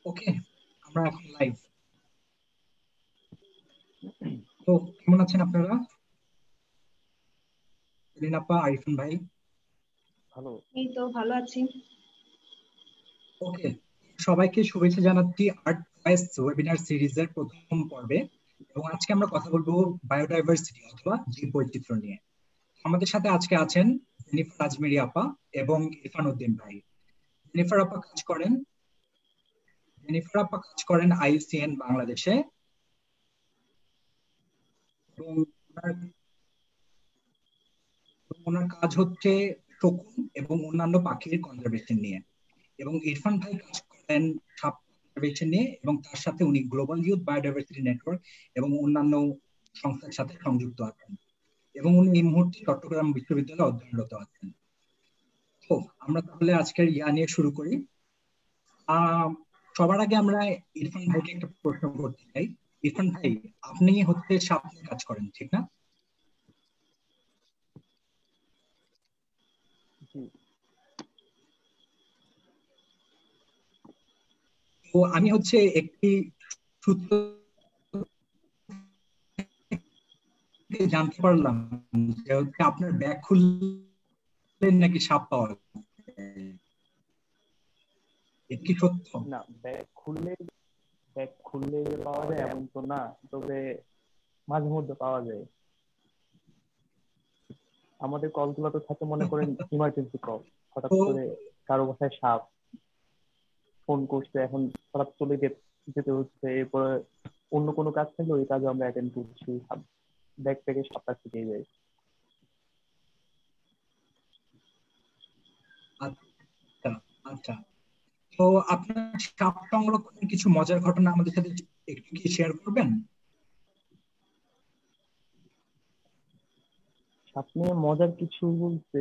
ওকে, আমরা এখন লাইভ। তো কেমন আছেন আপনারা? রিনাপা, আরিফান ভাই। ভালো। এই তো ভালো আছি। ওকে, সবাইকে শুভেচ্ছা জানাচ্ছি আর্ট ভয়েস ওয়েবিনার সিরিজের প্রথম পর্বে। এবং আজকে আমরা কথা বলবো বায়োডাইভার্সিটি অথবা জীব বৈচিত্র্য নিয়ে। আমাদের সাথে আজকে আছেন জেনিফার আজমেরি আপা এবং ইরফান উদ্দিন ভাই। জেনিফার আপা কাজ করেন IUCN বাংলাদেশে, এবং ওনার কাজ হচ্ছে শকুন এবং অন্যান্য পাখির কনজারভেশন নিয়ে। এবং ইরফান ভাই কাজ করেন সাপ কনজারভেশন নিয়ে, এবং তার সাথে উনি গ্লোবাল ইউথ বায়োডাইভার্সিটি নেটওয়ার্ক এবং অন্যান্য সংস্থার সাথে সংযুক্ত আছেন, এবং উনি এই মুহূর্তে চট্টগ্রাম বিশ্ববিদ্যালয়ে অধ্যয়নরত আছেন। তো আমরা তাহলে আজকের নিয়ে শুরু করি। সবার আগে আমরা ইরফান ভাইকে একটা প্রশ্ন করতে চাই। ইরফান ভাই, আপনি হচ্ছে সাপ নিয়ে কাজ করেন, ঠিক না? তো আমি হচ্ছে একটি সূত্র জানতে পারলাম যে হচ্ছে আপনার ব্যাগ খুললে নাকি সাপ পাওয়া যায়। এটা কি সত্য? না, ব্যাগ খুললে পাওয়া যায় এমন তো না, তবে মাঝে মধ্যে পাওয়া যায়। আমাদের কলগুলো তো থাকে মনে করেন ইমার্জেন্সি কল, হঠাৎ করে কারো বাসায় সাপ, ফোন করছে, এখন হঠাৎ চলে যেতে হচ্ছে, এরপরে অন্য কোনো কাজ থাকলে ওই কাজে আমরা অ্যাটেন্ড করছি, ব্যাগ থেকে সাপটা থেকে যায়। আচ্ছা আচ্ছা, তো আপনার সাপ সংরক্ষণের কিছু মজার ঘটনা আমাদের সাথে একটু কি শেয়ার করবেন? সাপ নিয়ে মজার কিছু বলতে,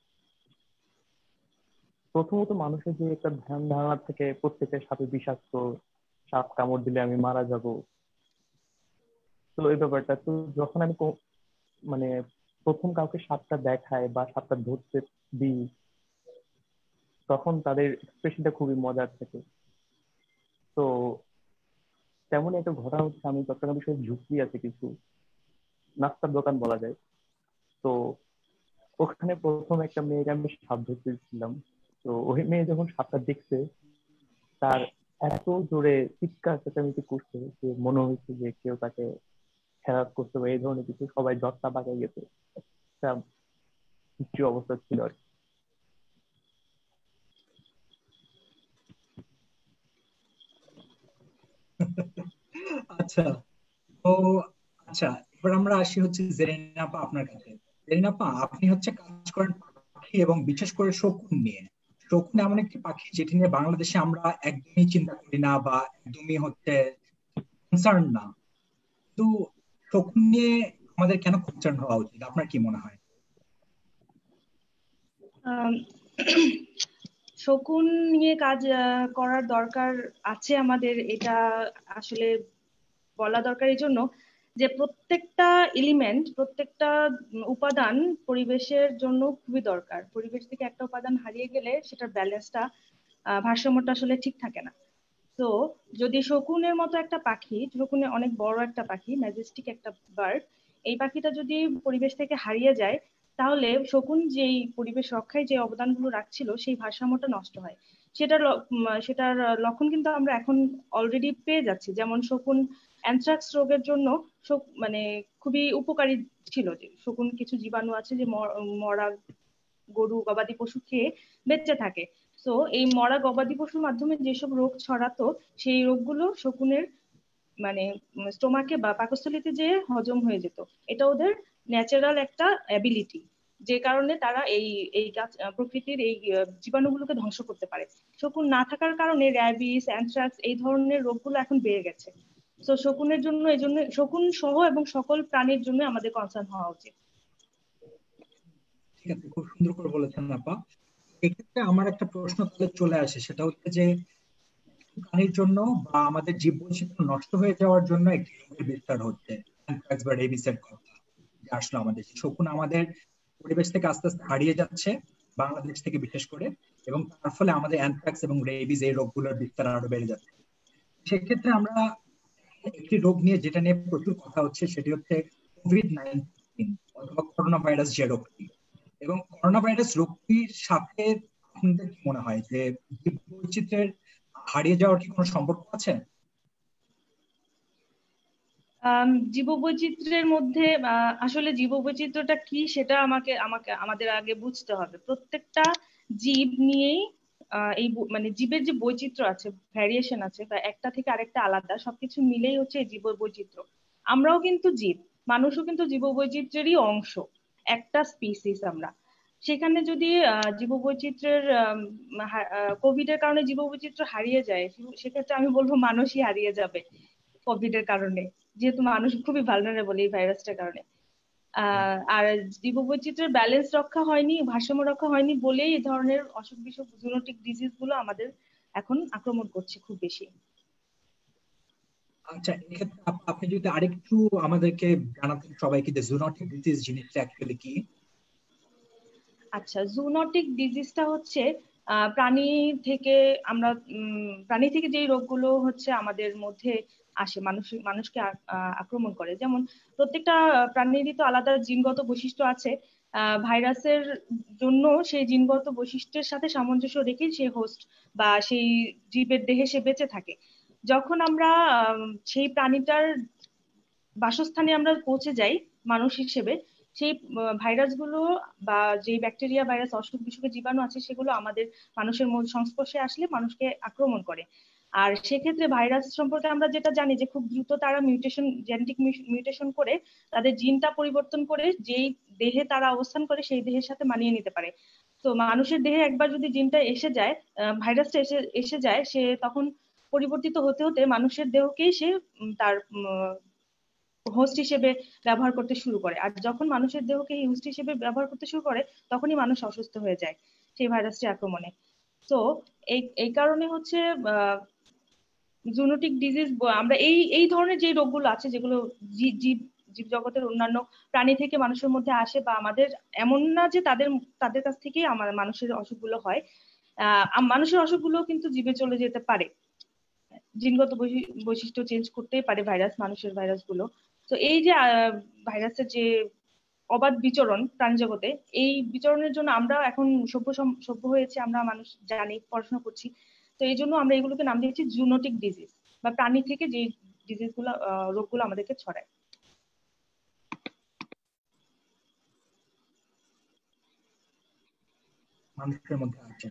প্রথমত মানুষের যে একটা ধ্যান ধারণা থেকে প্রত্যেকের সাপে বিষাক্ত, সাপ কামড় দিলে আমি মারা যাব, তো এই ব্যাপারটা তো যখন আমি মানে প্রথম কাউকে সাপটা দেখায় বা সাপটা ধরতে দিই, তখন তাদের এক্সপ্রেশনটা খুবই মজার থাকে। তো তেমনই একটা ঘটনা হচ্ছে, আমি চট্টগ্রাম বিষয়ে ঝুঁকি আছে কিছু, নাস্তার দোকান বলা যায়। তো ওখানে প্রথম একটা মেয়েকে আমি সাপ ধরতেছিলাম। তো ওই মেয়ে যখন সাপটা দেখছে, তার এত জোরে চিৎকার চেঁচামেচি করছে যে মনে হয়েছে যে কেউ তাকে হেরাত করতে বা এই ধরনের কিছু, সবাই ঝটকা পাকায় গেছে, একটা কিছু অবস্থা ছিল আর কি। আচ্ছা, তো আচ্ছা, এবার আমরা আসি হচ্ছে জেরিনাপা আপনার কাছে। জেরিনাপা, আপনি হচ্ছে কাজ করেন পাখি এবং বিশেষ করে শকুন নিয়ে। শকুন এমন একটি পাখি যেটি নিয়ে বাংলাদেশে আমরা একদমই চিন্তা করি না বা একদমই হচ্ছে কনসার্ন না। তো শকুন নিয়ে আমাদের কেন কনসার্ন হওয়া উচিত, আপনার কি মনে হয়? আম, শকুন নিয়ে কাজ করার দরকার আছে আমাদের, এটা আসলে বলা দরকার এই জন্য যে প্রত্যেকটা এলিমেন্ট, প্রত্যেকটা উপাদান পরিবেশের জন্য খুবই দরকার। পরিবেশ থেকে একটা উপাদান হারিয়ে গেলে সেটার ব্যালেন্সটা, ভারসাম্যটা আসলে ঠিক থাকে না। তো যদি শকুনের মতো একটা পাখি, শকুনে অনেক বড় একটা পাখি, ম্যাজেস্টিক একটা বার্ড, এই পাখিটা যদি পরিবেশ থেকে হারিয়ে যায়, তাহলে শকুন যেই পরিবেশ রক্ষায় যে অবদানগুলো রাখছিল সেই ভারসাম্যটা নষ্ট হয়। সেটার লক্ষণ কিন্তু আমরা এখন অলরেডি পেয়ে যাচ্ছি। যেমন শকুন অ্যানথ্রাক্স রোগের জন্য মানে খুবই উপকারী ছিল। যে শকুন কিছু জীবাণু আছে যে মরা গরু গবাদি পশু খেয়ে বেঁচে থাকে। তো এই মরা গবাদি পশুর মাধ্যমে যেসব রোগ ছড়াতো, সেই রোগগুলো শকুনের মানে স্টোমাকে বা পাকস্থলীতে যে হজম হয়ে যেত। এটা ওদের ন্যাচারাল একটা অ্যাবিলিটি, যে কারণে তারা এই এই গাছ প্রকৃতির এই জীবাণুগুলোকে ধ্বংস করতে পারে। শকুন না থাকার কারণে র্যাবিস, অ্যানথ্রাক্স এই ধরনের রোগগুলো এখন বেড়ে গেছে। তো শকুনের জন্য, এই জন্য শকুন সহ এবং সকল প্রাণীর জন্য আমাদের কনসার্ন হওয়া উচিত। ঠিক আছে, খুব সুন্দর করে বলেছেন আপা। এক্ষেত্রে আমার একটা প্রশ্ন তাহলে চলে আসে, সেটা হচ্ছে যে প্রাণীর জন্য বা আমাদের জীব বৈচিত্র্য নষ্ট হয়ে যাওয়ার জন্য একটি রোগের বিস্তার হচ্ছে, অ্যানথ্রাক্স বা রেবিসের কথা যে আসলো আমাদের। শকুন আমাদের পরিবেশ থেকে আস্তে আস্তে হারিয়ে যাচ্ছে, বাংলাদেশ থেকে বিশেষ করে, এবং তার ফলে আমাদের অ্যানথ্রাক্স এবং রেবিস এই রোগগুলোর বিস্তার আরো বেড়ে যাচ্ছে। সেক্ষেত্রে আমরা একটি রোগ নিয়ে যেটা নিয়ে প্রচুর কথা হচ্ছে সেটি হচ্ছে কোভিড-19 অথবা করোনা ভাইরাস যে রোগটি। এবং করোনা ভাইরাস রোগটির সাথে আপনাদের কি মনে হয় যে জীববৈচিত্র্যের হারিয়ে যাওয়ার কি কোনো সম্পর্ক আছে? জীববৈচিত্র্যের মধ্যে আসলে জীববৈচিত্র্যটা কি সেটা আমাকে আমাকে আমাদের আগে বুঝতে হবে। প্রত্যেকটা জীব নিয়েই মানে জীবের যে বৈচিত্র্য আছে, ভ্যারিয়েশন আছে, বা একটা থেকে আরেকটা আলাদা, সবকিছু মিলেই হচ্ছে এই জীববৈচিত্র্য। আমরাও কিন্তু জীব, মানুষও কিন্তু জীববৈচিত্র্যেরই অংশ, একটা স্পিসিস আমরা। সেখানে যদি জীববৈচিত্র্যের কোভিড এর কারণে জীববৈচিত্র্য হারিয়ে যায়, সেক্ষেত্রে আমি বলবো মানুষই হারিয়ে যাবে কোভিড এর কারণে, যেহেতু মানুষ খুবই ভালনারেবল এই ভাইরাসটার কারণে। আর জীববৈচিত্র্যের ব্যালেন্স রক্ষা হয়নি, ভারসাম্য রক্ষা হয়নি বলেই এই ধরনের অসুখ বিসুখ জুনোটিক ডিজিজ গুলো আমাদের এখন আক্রমণ করছে খুব বেশি। আচ্ছা, এক্ষেত্রে আপনি যদি আরেকটু আমাদেরকে জানাতেন সবাইকে যে জুনোটিক ডিজিজ জিনিসটা অ্যাকচুয়ালি কি। আচ্ছা, জুনোটিক ডিজিজটা হচ্ছে প্রাণী থেকে আমরা প্রাণী থেকে যে রোগগুলো হচ্ছে আমাদের মধ্যে আসে, মানুষকে আক্রমণ করে। যেমন প্রত্যেকটা প্রাণীরই তো আলাদা জিনগত বৈশিষ্ট্য আছে। ভাইরাসের জন্য সেই জিনগত বৈশিষ্ট্যের সাথে সামঞ্জস্য রেখেই সে হোস্ট বা সেই জীবের দেহে সে বেঁচে থাকে। যখন আমরা সেই প্রাণীটার বাসস্থানে আমরা পৌঁছে যাই মানুষ হিসেবে, সেই ভাইরাসগুলো বা যে ব্যাকটেরিয়া, ভাইরাস, অসুখ বিসুখের জীবাণু আছে সেগুলো আমাদের মানুষের সংস্পর্শে আসলে মানুষকে আক্রমণ করে। আর সেক্ষেত্রে ভাইরাস সম্পর্কে আমরা যেটা জানি যে খুব দ্রুত তারা জেনেটিক মিউটেশন করে তাদের জিনটা পরিবর্তন করে যেই দেহে তারা অবস্থান করে সেই দেহের সাথে মানিয়ে নিতে পারে। তো মানুষের দেহে একবার যদি জিনটা এসে যায়, ভাইরাসটা এসে এসে যায়, সে তখন পরিবর্তিত হতে হতে মানুষের দেহকেই সে তার হোস্ট হিসেবে ব্যবহার করতে শুরু করে। আর যখন মানুষের দেহকে এই হোস্ট হিসেবে ব্যবহার করতে শুরু করে, তখনই মানুষ অসুস্থ হয়ে যায় সেই ভাইরাসটি আক্রমণে। তো এই এই কারণে হচ্ছে জুনোটিক ডিজিজ, আমরা এই এই ধরনের যে রোগগুলো আছে যেগুলো জীব জীব জগতের অন্যান্য প্রাণী থেকে মানুষের মধ্যে আসে, বা আমাদের এমন না যে তাদের তাদের কাছ থেকেই আমার মানুষের অসুখগুলো হয়, মানুষের অসুখগুলো কিন্তু জীবে চলে যেতে পারে। জিনগত বৈশিষ্ট্য চেঞ্জ করতেই পারে ভাইরাস, মানুষের ভাইরাস গুলো। তো এই যে ভাইরাসের যে অবাধ বিচরণ প্রাণী জগতে, এই বিচরণের জন্য আমরা এখন সভ্য হয়েছে, আমরা মানুষ জানি, পড়াশোনা করছি। তো এই জন্য আমরা এগুলোকে নাম দিয়েছি জুনোটিক ডিজিজ, বা প্রাণী থেকে যে ডিজিজ গুলো, রোগগুলো আমাদেরকে ছড়ায়। মানুষের মধ্যে আছে।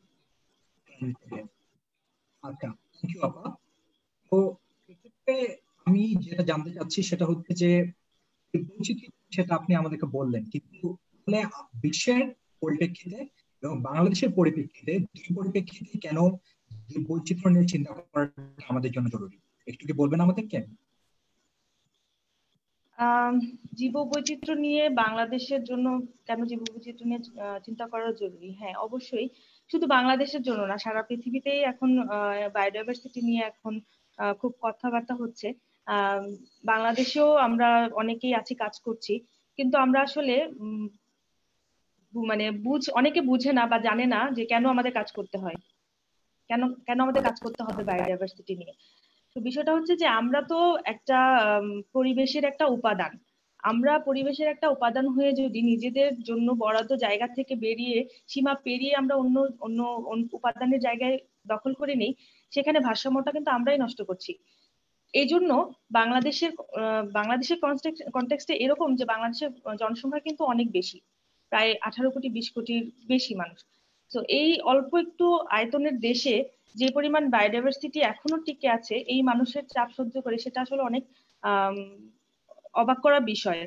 আচ্ছা, থ্যাংক ইউ আপা। তো এক্ষেত্রে আমি যেটা জানতে চাচ্ছি সেটা হচ্ছে যে বৈচিত্র্য সেটা আপনি আমাদেরকে বললেন, কিন্তু আসলে বিশ্বের পরিপ্রেক্ষিতে এবং বাংলাদেশের পরিপ্রেক্ষিতে, দুই পরিপ্রেক্ষিতে কেন এই বৈচিত্র্য নিয়ে চিন্তা করাটা আমাদের জন্য জরুরি, একটু কি বলবেন আমাদেরকে? আহ জীববৈচিত্র্য নিয়ে বাংলাদেশের জন্য কেন জীববৈচিত্র্য নিয়ে চিন্তা করা জরুরি? হ্যাঁ, অবশ্যই। শুধু বাংলাদেশের জন্য না, সারা পৃথিবীতেই এখন বায়োডাইভার্সিটি নিয়ে এখন খুব কথাবার্তা হচ্ছে। আহ বাংলাদেশেও আমরা অনেকেই আছি, কাজ করছি, কিন্তু আমরা আসলে মানে অনেকে বুঝে না বা জানে না যে কেন আমাদের কাজ করতে হয়, কেন কেন আমাদের কাজ করতে হবে বায়োডাইভার্সিটি নিয়ে। তো বিষয়টা হচ্ছে যে আমরা তো একটা পরিবেশের একটা উপাদান। আমরা পরিবেশের একটা উপাদান হয়ে যদি নিজেদের জন্য বরাদ্দ জায়গা থেকে বেরিয়ে, সীমা পেরিয়ে আমরা অন্য অন্য উপাদানের জায়গায় দখল করে নেই, সেখানে ভারসাম্যটা কিন্তু আমরাই নষ্ট করছি। এই জন্য বাংলাদেশের বাংলাদেশের কনটেক্সটে এরকম যে বাংলাদেশের জনসংখ্যা কিন্তু অনেক বেশি, প্রায় 18 কোটি 20 কোটির বেশি মানুষ। তো এই অল্প একটু আয়তনের দেশে যে পরিমাণ বায়োডাইভার্সিটি এখনো টিকে আছে, এই মানুষের চাপ সহ্য করে, সেটা আসলে অনেক আহ অবাক করা বিষয়।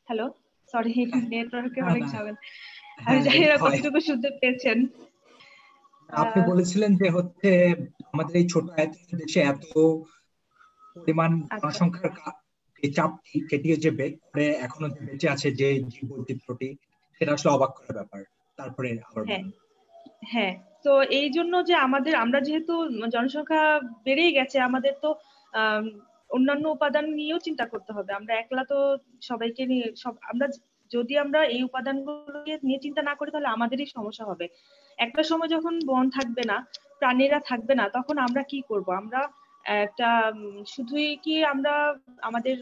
হ্যালো, সরি, হ্যাঁ, নেটওয়ার্কে না অনেক না, ঝামেলা। আমি হ্যাঁ জানি এটা না হয়। কতটুকু শুনতে পেয়েছেন। আপনি আহ, বলেছিলেন যে হচ্ছে আমাদের এই ছোট আয়তনের দেশে এত পরিমাণ আচ্ছা, জনসংখ্যার এই চাপটি কেটিয়ে যে করে এখনো যে বেঁচে আছে যে জীব বৈচিত্র্যটি, সেটা আসলে অবাক করার ব্যাপার। তারপরে আবার হ্যাঁ বলুন। হ্যাঁ। তো এই জন্য যে আমরা যেহেতু জনসংখ্যা বেড়েই গেছে, আমাদের তো আম, অন্যান্য উপাদান নিয়েও চিন্তা করতে হবে। আমরা একলা তো সবাইকে নিয়ে যদি আমরা এই উপাদানগুলো নিয়ে চিন্তা না করি, তাহলে আমাদেরই সমস্যা হবে। একটা সময় যখন বন থাকবে না, প্রাণীরা থাকবে না, তখন আমরা কি করব? আমরা একটা শুধুই কি আমরা আমাদের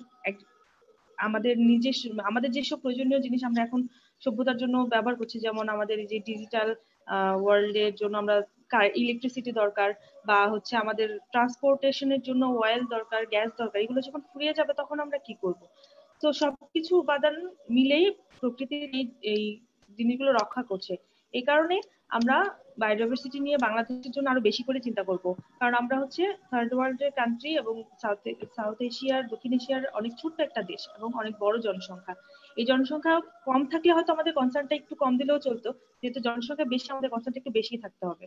আমাদের যেসব প্রয়োজনীয় জিনিস আমরা এখন সভ্যতার জন্য ব্যবহার করছি, যেমন আমাদের এই যে ডিজিটাল ওয়ার্ল্ড এর জন্য আমরা ইলেকট্রিসিটি দরকার, বা হচ্ছে আমাদের ট্রান্সপোর্টেশনের জন্য অয়েল দরকার, গ্যাস দরকার, এগুলো যখন ফুরিয়ে যাবে তখন আমরা কি করব? তো সবকিছু উপাদান মিলেই প্রকৃতির এই জিনিসগুলো রক্ষা করছে। এই কারণে আমরা বায়োডাইভার্সিটি নিয়ে বাংলাদেশের জন্য আরো বেশি করে চিন্তা করব। কারণ আমরা হচ্ছে থার্ড ওয়ার্ল্ডের কান্ট্রি, এবং সাউথ এশিয়ার, দক্ষিণ এশিয়ার অনেক ছোট্ট একটা দেশ এবং অনেক বড় জনসংখ্যা। এই জনসংখ্যা কম থাকলে হয়তো আমাদের কনসার্নটা একটু কম দিলেও চলতো, যেহেতু জনসংখ্যা বেশি, আমাদের কনসার্নটা একটু বেশি থাকতে হবে।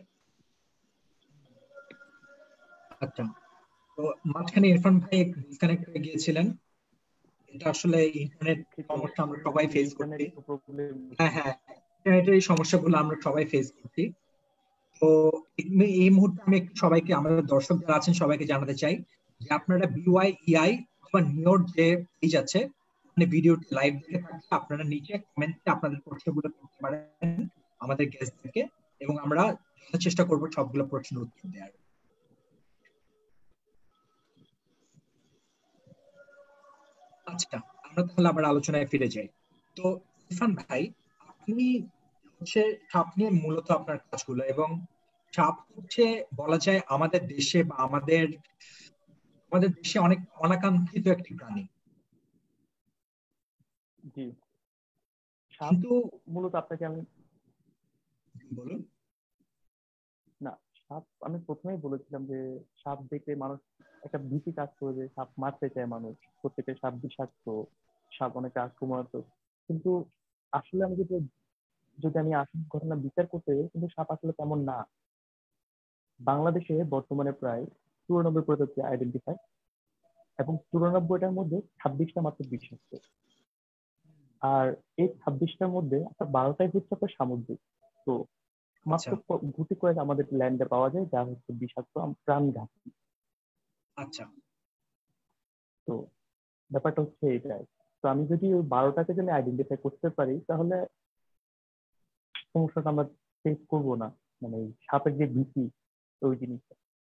আচ্ছা, তো মাঝখানে ইরফান ভাই ডিসকানেক্ট হয়ে গিয়েছিলেন। এটা আসলে ইন্টারনেট দুঃখিত, সমস্যা আমরা সবাই ফেস করছি। ইন্টারনেট প্রবলেম হ্যাঁ হচ্ছে। হ্যাঁ, ইন্টারনেটের এই সমস্যাগুলো আমরা সবাই ফেস করছি। তো এই মুহূর্তে আমি একটু সবাইকে, আমাদের দর্শক যারা আছেন সবাইকে জানাতে চাই যে আপনারা বিওয়াইইআই অথবা নিওর যে পেজ আছে, মানে ভিডিওটি লাইভ দেখে থাকলে আপনারা নিচে কমেন্টে আপনাদের প্রশ্নগুলো করতে পারেন আমাদের গেস্টদেরকে, এবং আমরা চেষ্টা করবো সবগুলো প্রশ্নের উত্তর দেওয়ার। আচ্ছা, আমরা তাহলে আবার আলোচনায় ফিরে যাই। তো ইরফান ভাই, আপনি হচ্ছে সাপ নিয়ে মূলত আপনার কাজগুলো, এবং সাপ হচ্ছে বলা যায় আমাদের দেশে বা আমাদের দেশে অনেক অনাকাঙ্ক্ষিত একটি প্রাণী। জি, সাপ কিন্তু মূলত আপনাকে আমি, বলুন। না, সাপ আমি প্রথমেই বলেছিলাম যে সাপ দেখলে মানুষ একটা ভীতি কাজ করে, যে সাপ মারতে চায় মানুষ, প্রত্যেকটা সাপ বিষাক্ত, সাপ অনেকে আক্রমণাত্মক। কিন্তু আসলে আমি যদি যদি আমি আসল ঘটনা বিচার করতে যাই, কিন্তু সাপ আসলে তেমন না। বাংলাদেশে বর্তমানে প্রায় 94 প্রজাতি আইডেন্টিফাই, এবং 94টার মধ্যে 26টা মাত্র বিষাক্ত। আর এই 26টার মধ্যে আপনার 12টাই হচ্ছে আপনার সামুদ্রিক। তো আচ্ছা মাত্র গুটি কয়েক আমাদের ল্যান্ডে পাওয়া যায় যা হচ্ছে বিষাক্ত, প্রাণঘাতী। আচ্ছা। তো ব্যাপারটা হচ্ছে এটাই। তো আমি যদি ওই 12টাকে যদি আইডেন্টিফাই করতে পারি, তাহলে সমস্যাটা আমরা ফেস করবো না, মানে এই সাপের যে ভীতি, ওই জিনিসটা।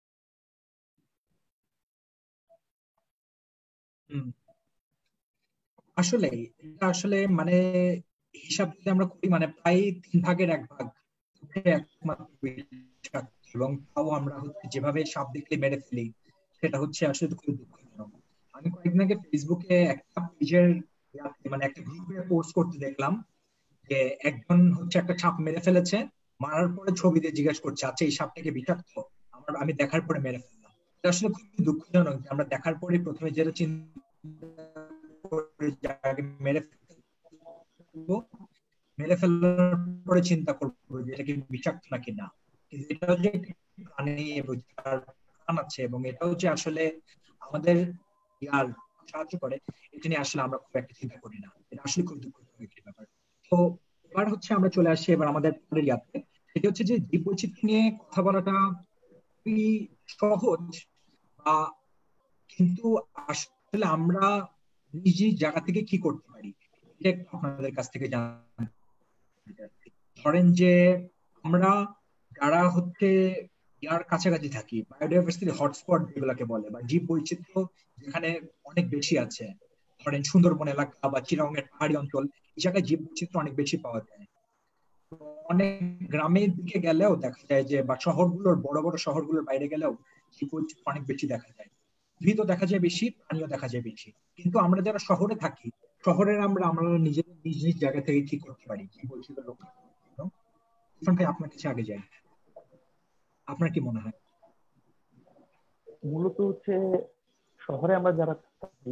হুম, আসলে এটা আসলে মানে হিসাব যদি আমরা করি, মানে প্রায় 3 ভাগের 1 ভাগ হচ্ছে একমাত্র বিষাক্ত, এবং তাও আমরা হচ্ছে যেভাবে সাপ দেখলে মেরে ফেলি, সেটা হচ্ছে আসলে খুব দুঃখজনক। আমি কয়েকদিন আগে ফেসবুকে একটা পেজের, মানে একটা গ্রুপে পোস্ট করতে দেখলাম যে একজন হচ্ছে একটা সাপ মেরে ফেলেছে, মারার পরে ছবি দিয়ে জিজ্ঞাসা করছে, আচ্ছা এই সাপটাকে বিষাক্ত? আমি দেখার পরে মেরে ফেললাম। এটা আসলে খুবই দুঃখজনক যে আমরা দেখার পরে প্রথমে যেটা চিন্তা করি যে আগে ফেলবো, মেরে ফেলার পরে চিন্তা করবো যে এটা কি বিষাক্ত নাকি না। কিন্তু এটা যে একটি প্রাণী এবং তার প্রাণ আছে, এবং এটাও যে আসলে আমাদের ইয়ার সাহায্য করে, এটা নিয়ে আসলে আমরা খুব একটা চিন্তা করি না। এটা আসলে খুব দুঃখজনক একটি ব্যাপার। তো এবার হচ্ছে আমরা চলে আসি এবার আমাদের পরের ইয়াতে, সেটা হচ্ছে যে জীব বৈচিত্র্য নিয়ে কথা বলাটা খুবই সহজ, বা কিন্তু আসলে আমরা নিজ নিজ জায়গা থেকে কি করতে পারি, এটা একটু আপনাদের কাছ থেকে জানতে চাচ্ছি। ধরেন যে আমরা যারা হচ্ছে ইয়ার কাছাকাছি থাকি, বায়োডাইভার্সিটি হটস্পট যেগুলোকে বলে, বা জীব বৈচিত্র্য যেখানে অনেক বেশি আছে, ধরেন সুন্দরবন এলাকা বা চিরাঙের পাহাড়ি অঞ্চল, এই জায়গায় জীব বৈচিত্র্য অনেক বেশি পাওয়া যায়। তো অনেক গ্রামের দিকে গেলেও দেখা যায় যে, বা শহরগুলোর, বড় বড় শহরগুলোর বাইরে গেলেও জীব বৈচিত্র্য অনেক বেশি দেখা যায়। উদ্ভিদও দেখা যায় বেশি, প্রাণীও দেখা যায় বেশি। কিন্তু আমরা যারা শহরে থাকি, শহরের আমরা আমরা নিজেদের নিজ নিজ জায়গা থেকে কি করতে পারি জীব বৈচিত্র্য রক্ষা করার জন্য? ইরফান ভাই, আপনার কাছে আগে যাই, আপনার কি মনে হয়? মূলত হচ্ছে শহরে আমরা যারা থাকি,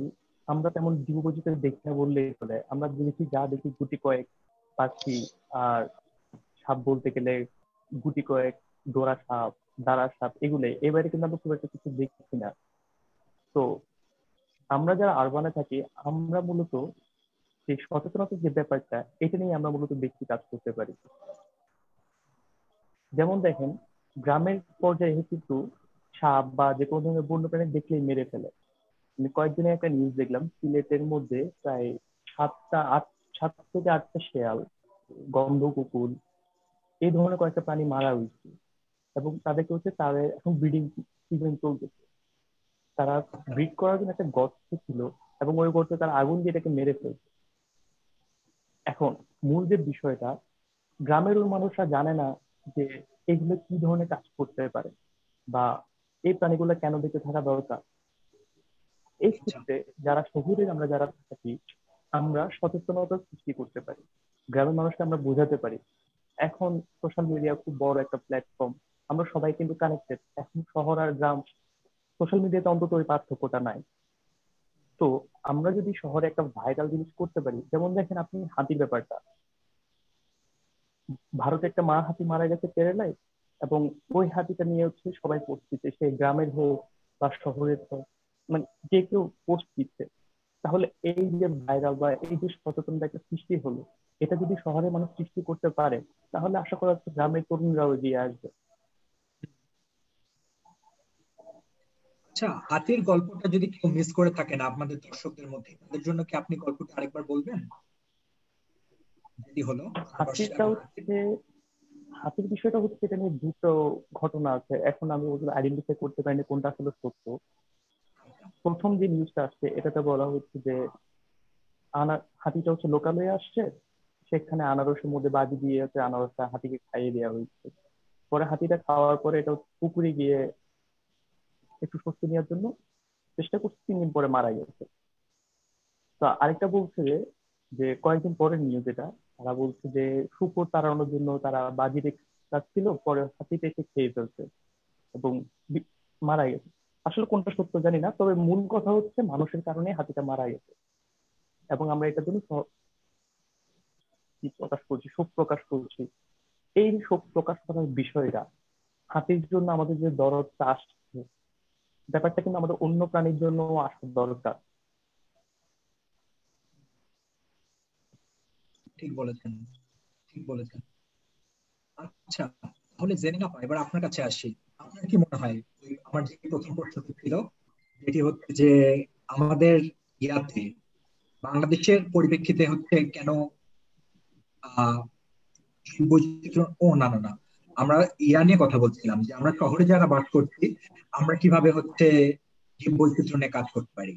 আমরা তেমন জীববৈচিত্র্য দেখি না বললেই চলে। আমরা দেখি, যা দেখি গুটি কয়েক পাখি, আর সাপ বলতে গেলে গুটি কয়েক ডোরা সাপ, দাঁড়া সাপ, এগুলোই। এবারে কিন্তু আমরা খুব একটা কিছু দেখছি না। তো আমরা যারা আরবানে থাকি, আমরা মূলত এই সচেতনতার যে ব্যাপারটা, এটা নিয়ে আমরা মূলত বেশি কাজ করতে পারি। যেমন দেখেন, গ্রামের পর্যায়ে কিন্তু সাপ বা যে কোনো ধরনের বন্যপ্রাণী দেখলেই মেরে ফেলে। আমি কয়েকদিনে একটা নিউজ দেখলাম, সিলেটের মধ্যে প্রায় সাতটা আট 7 থেকে 8টা শেয়াল, গন্ধ কুকুর, এই ধরনের কয়েকটা প্রাণী মারা হয়েছে। এবং তাদেরকে তাদের এখন ব্রিডিং সিজন চলতেছে। তারা ব্রিড করার জন্য একটা গর্ত ছিল, এবং ওই গর্তে তারা আগুন দিয়ে এটাকে মেরে ফেলছে। এখন মূল যে বিষয়টা, গ্রামের ওই মানুষরা জানে না যে এগুলো কি ধরনের কাজ করতে পারে, বা এই প্রাণীগুলো কেন বেঁচে থাকা দরকার। এই আচ্ছা ক্ষেত্রে যারা শহুরে আমরা যারা থাকি, আমরা সচেতনতা সৃষ্টি করতে পারি, গ্রামের মানুষকে আমরা বোঝাতে পারি। এখন সোশ্যাল মিডিয়া খুব বড় একটা প্ল্যাটফর্ম, আমরা সবাই কিন্তু কানেক্টেড। এখন শহর আর গ্রাম সোশ্যাল মিডিয়াতে অন্তত ওই পার্থক্যটা নাই। তো আমরা যদি শহরে একটা ভাইরাল জিনিস করতে পারি, যেমন দেখেন আপনি হাতির ব্যাপারটা, ভারতে একটা মা হাতি মারা গেছে কেরালায়, এবং ওই হাতিটা নিয়ে সবাই পোস্ট দিচ্ছে, সে গ্রামের হোক বা শহরের হোক, মানে যে কেউ পোস্ট দিচ্ছে। তাহলে এই যে ভাইরাল বা এই যে সচেতনতা একটা সৃষ্টি হলো, এটা যদি শহরের মানুষ সৃষ্টি করতে পারে, তাহলে আশা করা যাচ্ছে গ্রামের তরুণরাও এগিয়ে আসবে। আচ্ছা, হাতির গল্পটা যদি কেউ মিস করে থাকেন আপনাদের দর্শকদের মধ্যে, তাদের জন্য কি আপনি গল্পটা আরেকবার বলবেন? যদি হলো ভালোবাসা হাতিরটা এবং হাতির। হচ্ছে, হাতির বিষয়টা হচ্ছে, এটা নিয়ে দুটো ঘটনা আছে। এখন আমি ওগুলো আইডেন্টিফাই করতে পারিনি কোনটা আসলে সত্য। প্রথম যে নিউজটা আসছে এটাতে বলা হচ্ছে যে হাতিটা লোকালয়ে আসছে, সেখানে আনারসের মধ্যে বাজি দিয়ে আনারসটা হাতিকে খাইয়ে দেওয়া হয়েছে। পরে হাতিটা খাওয়ার পরে এটা পুকুরে গিয়ে একটু স্বস্তি নেওয়ার জন্য চেষ্টা করছে, 3 দিন পরে মারা গেছে। তো আরেকটা বলছে যে যে কয়েকদিন পরের নিউজ এটা, তারা বলছে যে শুকর তাড়ানোর জন্য তারা বাজি রেখে যাচ্ছিল, পরে হাতিটা এসে খেয়ে ফেলছে এবং বি- মারা গেছে। আসলে কোনটা সত্য জানি না, তবে মূল কথা হচ্ছে মানুষের কারণে হাতিটা মারা গেছে। এবং আমরা এটার জন্য কি প্রকাশ করছি, শোক প্রকাশ করছি। এই শোক প্রকাশ করার বিষয়টা, হাতির জন্য আমাদের যে দরদটা আসছে, ব্যাপারটা কিন্তু আমাদের অন্য প্রাণীর জন্য আসা দরকার। ঠিক বলেছেন, ঠিক বলেছেন। আচ্ছা, তাহলে জেনে না পাই, এবার আপনার কাছে আসি। আপনার কি মনে হয়, আমার যে প্রথম প্রশ্নটি ছিল, যেটি হচ্ছে যে আমাদের ইয়াতে বাংলাদেশের পরিপ্রেক্ষিতে হচ্ছে কেন আহ জীব বৈচিত্র্য, ও না না না, আমরা ইয়া নিয়ে কথা বলছিলাম যে আমরা শহরে যারা বাস করছি, আমরা কিভাবে হচ্ছে জীব বৈচিত্র্য নিয়ে কাজ করতে পারি।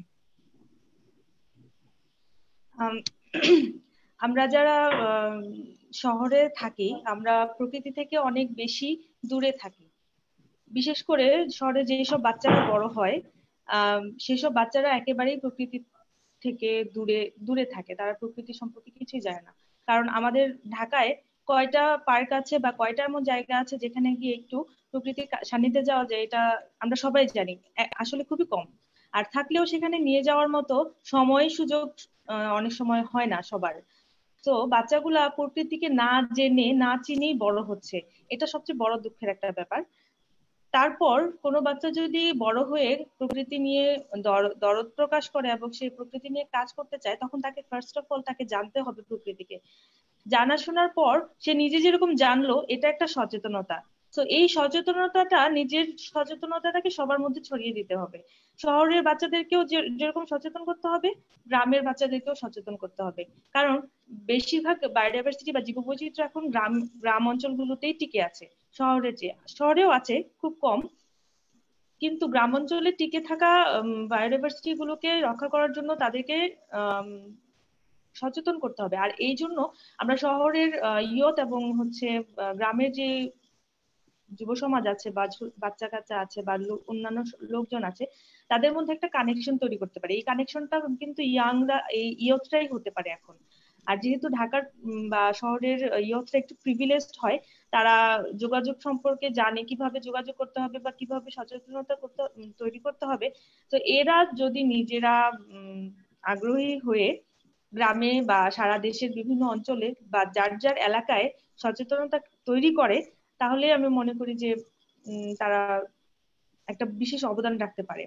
আম, আমরা যারা আম, শহরে থাকি, আমরা প্রকৃতি থেকে অনেক বেশি দূরে থাকি। বিশেষ করে শহরে যেসব বাচ্চারা বড় হয়, সেসব বাচ্চারা একেবারেই প্রকৃতি থেকে দূরে দূরে থাকে, তারা প্রকৃতি সম্পর্কে কিছুই জানে না। কারণ আমাদের ঢাকায় কয়টা পার্ক আছে বা কয়টা এমন জায়গা আছে যেখানে গিয়ে একটু প্রকৃতির সান্নিধ্যে যাওয়া যায়, এটা আমরা সবাই জানি। আসলে খুবই কম। আর থাকলেও সেখানে নিয়ে যাওয়ার মতো সময় সুযোগ অনেক সময় হয় না সবার। তো বাচ্চাগুলা প্রকৃতিকে না জেনে না চিনেই বড় হচ্ছে। এটা সবচেয়ে বড় দুঃখের একটা ব্যাপার। তারপর কোনো বাচ্চা যদি বড় হয়ে প্রকৃতি নিয়ে দরদ প্রকাশ করে এবং সে প্রকৃতি নিয়ে কাজ করতে চায়, তখন তাকে ফার্স্ট অফ অল তাকে জানতে হবে প্রকৃতিকে। জানাশোনার পর সে নিজে যেরকম জানলো, এটা একটা সচেতনতা। তো এই সচেতনতাটা, নিজের সচেতনতাটাকে সবার মধ্যে ছড়িয়ে দিতে হবে। শহরের বাচ্চাদেরকেও যেরকম সচেতন করতে হবে, গ্রামের বাচ্চাদেরকেও সচেতন করতে হবে। কারণ বেশিরভাগ বায়োডাইভার্সিটি বা জীববৈচিত্র্য এখন গ্রাম গ্রাম অঞ্চলগুলোতেই টিকে আছে। শহরের চেয়ে শহরেও আছে, খুব কম। কিন্তু গ্রাম অঞ্চলে টিকে থাকা বায়োডাইভার্সিটি গুলোকে রক্ষা করার জন্য তাদেরকে আম, সচেতন করতে হবে। আর এই জন্য আমরা শহরের ইয়ত এবং হচ্ছে গ্রামের যে যুব সমাজ আছে বা বাচ্চা কাচ্চা আছে বা অন্যান্য লোকজন আছে, তাদের মধ্যে একটা কানেকশন তৈরি করতে পারে। এই কানেকশনটা কিন্তু ইয়াংরা, এই ইয়থরাই হতে পারে এখন। আর যেহেতু ঢাকার বা শহরের ইয়থরা একটু প্রিভিলেজড হয়, তারা যোগাযোগ সম্পর্কে জানে, কিভাবে যোগাযোগ করতে হবে বা কিভাবে সচেতনতা তৈরি করতে হবে। তো এরা যদি নিজেরা আগ্রহী হয়ে গ্রামে বা সারা দেশের বিভিন্ন অঞ্চলে বা যার যার এলাকায় সচেতনতা তৈরি করে, তাহলে আমি মনে করি যে তারা একটা বিশেষ অবদান রাখতে পারে।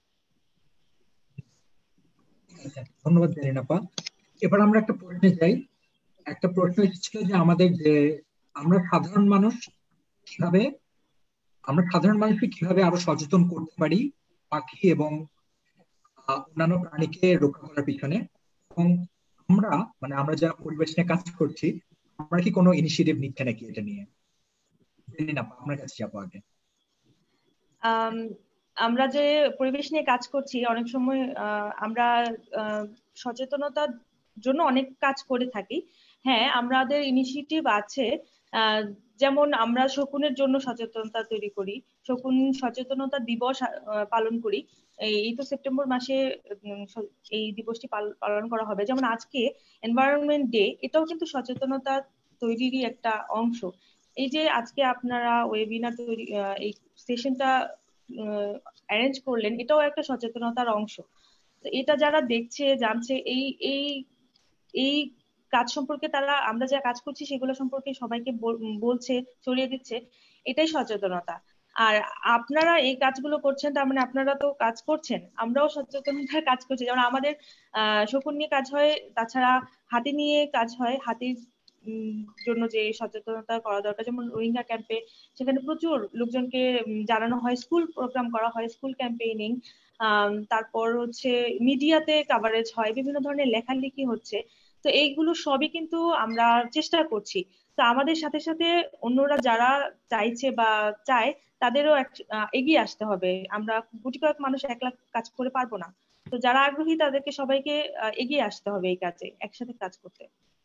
ধন্যবাদ জেরিনাপা। এবার আমরা একটা প্রশ্নে যাই। একটা প্রশ্ন ছিল যে আমাদের যে আমরা সাধারণ মানুষ কিভাবে আমরা সাধারণ মানুষকে কিভাবে আরো সচেতন করতে পারি পাখি এবং অন্যান্য প্রাণীকে রক্ষা করার পিছনে, এবং আমরা মানে আমরা যারা পরিবেশ নিয়ে কাজ করছি আমরা কি কোনো ইনিশিয়েটিভ নিচ্ছে নাকি এটা নিয়ে? জেরিনাপা, আপনার কাছে যাবো আগে। আম, আমরা যে পরিবেশ নিয়ে কাজ করছি, অনেক সময় আমরা সচেতনতার জন্য অনেক কাজ করে থাকি। হ্যাঁ, আমাদের ইনিশিয়েটিভ আছে। আহ, যেমন আমরা শকুনের জন্য সচেতনতা তৈরি করি, শকুন সচেতনতা দিবস পালন করি। এই তো সেপ্টেম্বর মাসে এই দিবসটি পালন করা হবে। যেমন আজকে এনভায়রনমেন্ট ডে, এটাও কিন্তু সচেতনতা তৈরিরই একটা অংশ। এই যে আজকে আপনারা ওয়েবিনার তৈরি, এই সেশনটা অ্যারেঞ্জ করলেন, এটাও একটা সচেতনতার অংশ। তো এটা যারা দেখছে জানছে, এই এই এই কাজ সম্পর্কে, তারা আমরা যা কাজ করছি সেগুলো সম্পর্কে সবাইকে বলছে, ছড়িয়ে দিচ্ছে, এটাই সচেতনতা। আর আপনারা এই কাজগুলো করছেন, তার মানে আপনারা তো কাজ করছেন, আমরাও সচেতনতার কাজ করছি। যেমন আমাদের শকুন নিয়ে কাজ হয়, তাছাড়া হাতি নিয়ে কাজ হয়। হাতির জন্য যে সচেতনতা করা দরকার, যেমন রোহিঙ্গা ক্যাম্পে সেখানে প্রচুর লোকজনকে জানানো হয়, স্কুল প্রোগ্রাম করা হয়, স্কুল ক্যাম্পেইনিং। তারপর হচ্ছে মিডিয়াতে কাভারেজ হয়, বিভিন্ন ধরনের লেখালেখি হচ্ছে। তো এইগুলো সবই কিন্তু আমরা চেষ্টা করছি। তো আমাদের সাথে সাথে অন্যরা যারা চাইছে বা চায়, তাদেরও এগিয়ে আসতে হবে। আমরা গুটি কয়েক মানুষ একলা কাজ করে পারবো না। তো যারা আগ্রহী তাদেরকে সবাইকে এগিয়ে আসতে হবে এই কাজে, একসাথে কাজ করতে।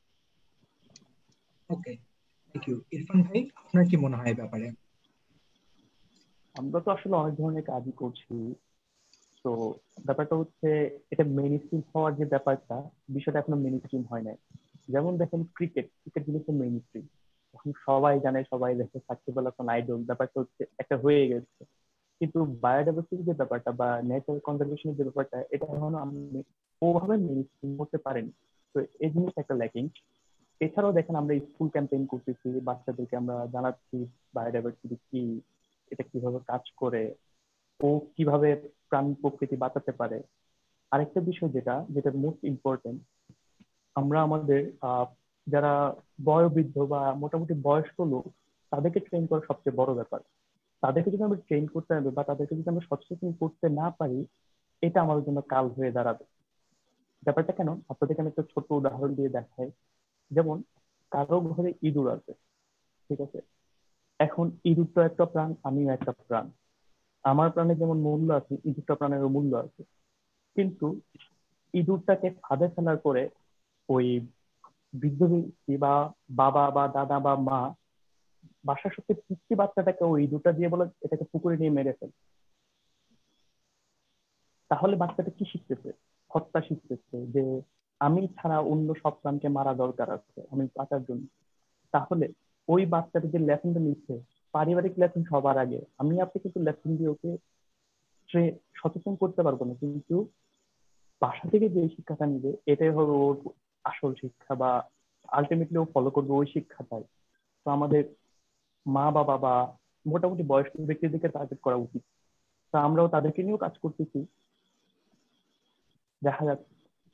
ওকে, থ্যাংক ইউ। ইরফান ভাই, আপনার কি মনে হয় এই ব্যাপারে? আমরা তো আসলে অনেক ধরনের কাজই করছি। তো ব্যাপারটা হচ্ছে, এটা মেইন স্ট্রিম হওয়ার যে ব্যাপারটা, বিষয়টা এখনো মেইন স্ট্রিম হয় নাই। যেমন দেখেন ক্রিকেট, ক্রিকেট জিনিসটা মেইন স্ট্রিম, এখন সবাই জানে, সবাই দেখে, সাকিব আল হাসান আইডল, ব্যাপারটা হচ্ছে একটা হয়ে গেছে। কিন্তু বায়োডাইভার্সিটির যে ব্যাপারটা বা ন্যাচারাল কনজারভেশনের যে ব্যাপারটা, এটা এখনো আমি ওভাবে মেইন স্ট্রিম করতে পারিনি। তো এই জিনিসটা একটা ল্যাকিং। এছাড়াও দেখেন আমরা স্কুল ক্যাম্পেইন করতেছি, বাচ্চাদেরকে আমরা জানাচ্ছি বায়োডাইভার্সিটি কি, এটা কিভাবে কাজ করে, ও কিভাবে প্রাণ প্রকৃতি বাঁচাতে পারে। আরেকটা বিষয় যেটা যেটা মোস্ট ইম্পর্টেন্ট, আমরা আমাদের যারা বয়োবৃদ্ধ বা মোটামুটি বয়স্ক লোক, তাদেরকে ট্রেন করা সবচেয়ে বড় ব্যাপার। তাদেরকে যদি আমরা ট্রেন করতে হবে বা তাদেরকে যদি আমরা সচেতন করতে না পারি, এটা আমাদের জন্য কাল হয়ে দাঁড়াবে। ব্যাপারটা কেন, আপনাদেরকে আমি একটা ছোট উদাহরণ দিয়ে দেখাই। যেমন কারো ঘরে ইঁদুর আছে, ঠিক আছে? এখন ইঁদুরটা একটা প্রাণ, আমিও একটা প্রাণ। আমার প্রাণের যেমন মূল্য আছে, ইঁদুরটা প্রাণেরও মূল্য আছে। কিন্তু ইঁদুরটাকে ফাঁদে ফেলার পরে ওই বৃদ্ধ ব্যক্তি বা বাবা বা দাদা বা মা বাসার সত্যি পিচ্ছি বাচ্চাটাকে ওই ইঁদুরটা দিয়ে বলে এটাকে পুকুরে নিয়ে মেরে ফেল। তাহলে বাচ্চাটা কি শিখতেছে? হত্যা শিখতেছে, যে আমি ছাড়া অন্য সব প্রাণকে মারা দরকার আছে আমি বাঁচার জন্য। তাহলে ওই বাচ্চাটা যে লেসনটা নিচ্ছে, পারিবারিক লেসন সবার আগে। আমি আপনি কিন্তু লেসন দিয়ে ওকে সচেতন করতে পারবো না, কিন্তু বাসা থেকে যে শিক্ষাটা নিবে এটাই হবে ওর আসল শিক্ষা, বা আলটিমেটলি ও ফলো করবে ওই শিক্ষাটাই। তো আমাদের মা বাবা বা মোটামুটি বয়স্ক ব্যক্তিদেরকে টার্গেট করা উচিত। তো আমরাও তাদেরকে নিয়েও কাজ করতেছি, দেখা যাচ্ছে।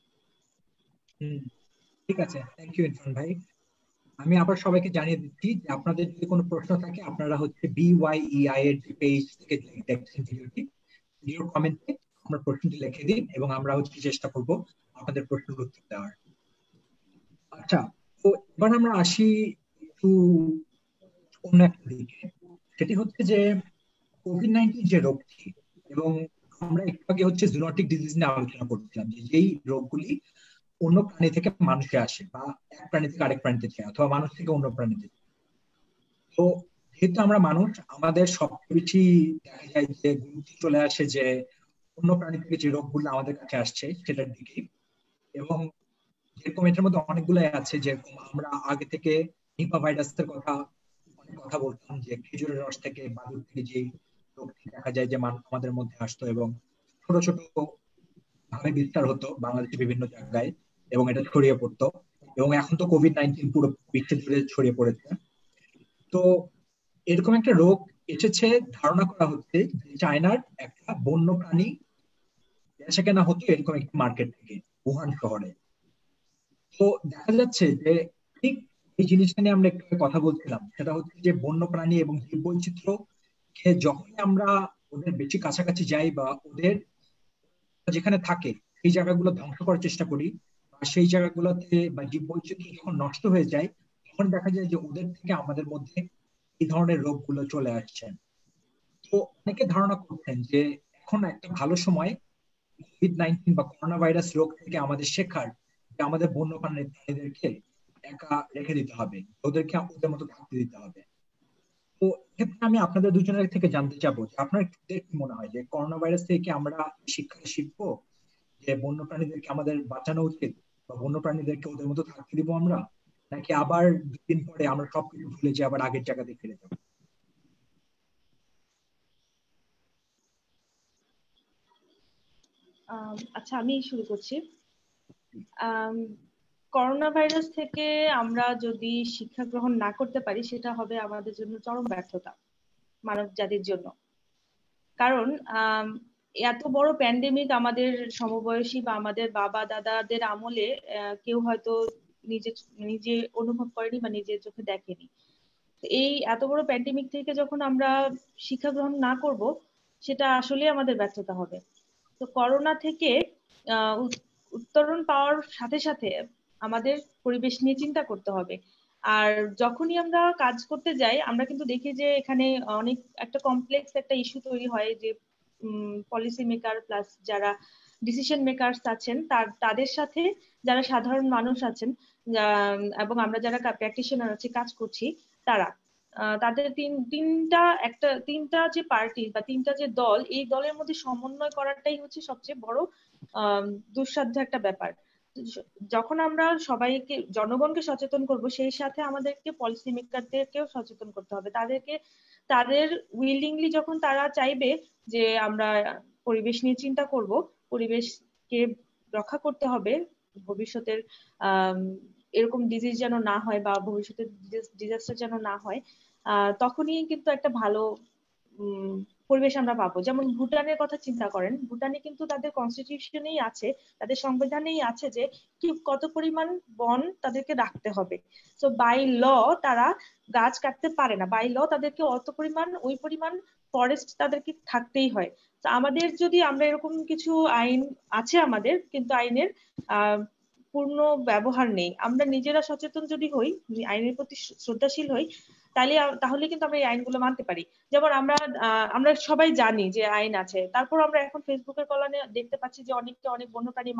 ঠিক আছে, থ্যাংক ইউ ইরফান ভাই। আমি আবার সবাইকে জানিয়ে দিচ্ছি যে আপনাদের যদি কোনো প্রশ্ন থাকে আপনারা হচ্ছে BYEI এর যে পেজ থেকে দেখছেন ভিডিওটি, ভিডিওর কমেন্টে আপনার প্রশ্নটি লিখে দিন এবং আমরা হচ্ছে চেষ্টা করব আপনাদের প্রশ্নের উত্তর দেওয়ার। আচ্ছা, তো এবার আমরা আসি একটু অন্য একটা দিকে। সেটি হচ্ছে যে কোভিড-19 যে রোগটি, এবং আমরা একটু আগে হচ্ছে জুনোটিক ডিজিজ নিয়ে আলোচনা করছিলাম যে যেই রোগগুলি অন্য প্রাণী থেকে মানুষে আসে বা এক প্রাণী থেকে আরেক প্রাণীতে যায় অথবা মানুষ থেকে অন্য প্রাণীতে যায়। তো যেহেতু আমরা মানুষ, আমাদের সবচেয়ে বেশি দেখা যায় যে গুরুত্ব চলে আসে যে অন্য প্রাণী থেকে যে রোগগুলো আমাদের কাছে আসছে সেটার দিকে। এবং যেরকম এটার মধ্যে অনেকগুলো আছে, যেরকম আমরা আগে থেকে নিপা ভাইরাসের কথা অনেক কথা বলতাম যে খেজুরের রস থেকে বাদুড় থেকে যে রোগটি দেখা যায় যে আমাদের মধ্যে আসতো, এবং ছোট ছোট ভাবে বিস্তার হতো বাংলাদেশের বিভিন্ন জায়গায়, এবং এটা ছড়িয়ে পড়তো। এবং এখন তো কোভিড-19 পুরো বিশ্ব জুড়ে ছড়িয়ে পড়েছে। তো এরকম একটা রোগ এসেছে, ধারণা করা হচ্ছে যে চায়নার একটা বন্য প্রাণী বেচা কেনা হতো এরকম একটা মার্কেট থেকে, উহান শহরে। তো দেখা যাচ্ছে যে ঠিক এই জিনিসটা নিয়ে আমরা একটু আগে কথা বলছিলাম, সেটা হচ্ছে যে বন্য প্রাণী এবং জীববৈচিত্র্য কে যখনই আমরা ওদের বেশি কাছাকাছি যাই বা ওদের যেখানে থাকে সেই জায়গাগুলো ধ্বংস করার চেষ্টা করি, বা সেই জায়গাগুলোতে বা জীববৈচিত্র্য যখন নষ্ট হয়ে যায়, তখন দেখা যায় যে ওদের থেকে আমাদের মধ্যে এই ধরনের রোগগুলো চলে আসছে। তো অনেকে ধারণা করছেন যে এখন একটা ভালো সময় কোভিড-19 বা করোনা ভাইরাস রোগ থেকে আমাদের শেখার, যে আমাদের প্রাণীদেরকে একা রেখে দিতে হবে, ওদেরকে ওদের মতো থাকতে দিতে হবে। তো এক্ষেত্রে আমি আপনাদের দুজনের থেকে জানতে চাবো যে আপনার কি মনে হয় যে করোনা ভাইরাস থেকে কি আমরা শিক্ষা শিখবো, যে বন্য প্রাণীদেরকে আমাদের বাঁচানো উচিত, বা বন্য প্রাণীদেরকে ওদের মতো থাকতে দিব আমরা, নাকি আবার 2 দিন পরে আমরা সবকিছু ভুলে যে আবার আগের জায়গাতে ফিরে যাবো? আচ্ছা, আমি শুরু করছি। আম, করোনা ভাইরাস থেকে আমরা যদি শিক্ষা গ্রহণ না করতে পারি, সেটা হবে আমাদের জন্য চরম ব্যর্থতা, মানব জাতির জন্য। কারণ এত বড় প্যান্ডেমিক আমাদের সমবয়সী বা আমাদের বাবা দাদাদের আমলে কেউ হয়তো নিজে নিজে অনুভব করেনি বা নিজের চোখে দেখেনি। তো এই এত বড় প্যান্ডেমিক থেকে যখন আমরা শিক্ষা গ্রহণ না করব, সেটা আসলে আমাদের ব্যর্থতা হবে। তো করোনা থেকে উত্তরণ পাওয়ার সাথে সাথে আমাদের পরিবেশ নিয়ে চিন্তা করতে হবে। আর যখনই আমরা কাজ করতে যাই, আমরা কিন্তু দেখি যে এখানে অনেক একটা কমপ্লেক্স একটা ইস্যু তৈরি হয়, যে পলিসি মেকার প্লাস যারা ডিসিশন মেকারস আছেন, তাদের সাথে যারা সাধারণ মানুষ আছেন, এবং আমরা যারা প্র্যাকটিশনার আছি, কাজ করছি, তারা তাদের তিনটা যে পার্টি বা তিনটা যে দল, এই দলের মধ্যে সমন্বয় করাটাই হচ্ছে সবচেয়ে বড় আহ দুঃসাধ্য একটা ব্যাপার। যখন আমরা সবাইকে, জনগণকে সচেতন করব, সেই সাথে আমাদেরকে পলিসি মেকারদেরকেও সচেতন করতে হবে। তাদের উইলিংলি যখন তারা চাইবে যে আমরা পরিবেশ নিয়ে চিন্তা করব, পরিবেশকে রক্ষা করতে হবে, ভবিষ্যতের আহ এরকম ডিজিজ যেন না হয় বা ভবিষ্যতের ডিজাস্টার যেন না হয়, তখনই কিন্তু একটা ভালো উম পরিবেশ আমরা পাবো। যেমন ভুটানের কথা চিন্তা করেন, ভুটানে কিন্তু তাদের কনস্টিটিউশনেই আছে, তাদের সংবিধানেই আছে যে কি কত পরিমাণ বন তাদেরকে রাখতে হবে। তো বাই ল তারা গাছ কাটতে পারে না, বাই ল তাদেরকে অত পরিমাণ, ওই পরিমাণ ফরেস্ট তাদেরকে থাকতেই হয়। তো আমাদের যদি আমরা এরকম কিছু আইন আছে আমাদের, কিন্তু আইনের আহ পূর্ণ ব্যবহার নেই, আমরা নিজেরা সচেতন যদি হই, আইনের প্রতি শ্রদ্ধাশীল হই, তাহলে কিন্তু আমরা এই আইনগুলো মানতে পারি। যেমন আমরা সবাই জানি যে আইন আছে, তারপর আমরা এখন ফেসবুকের কল্যাণে দেখতে পাচ্ছি যে অনেককে অনেক বন্যপ্রাণী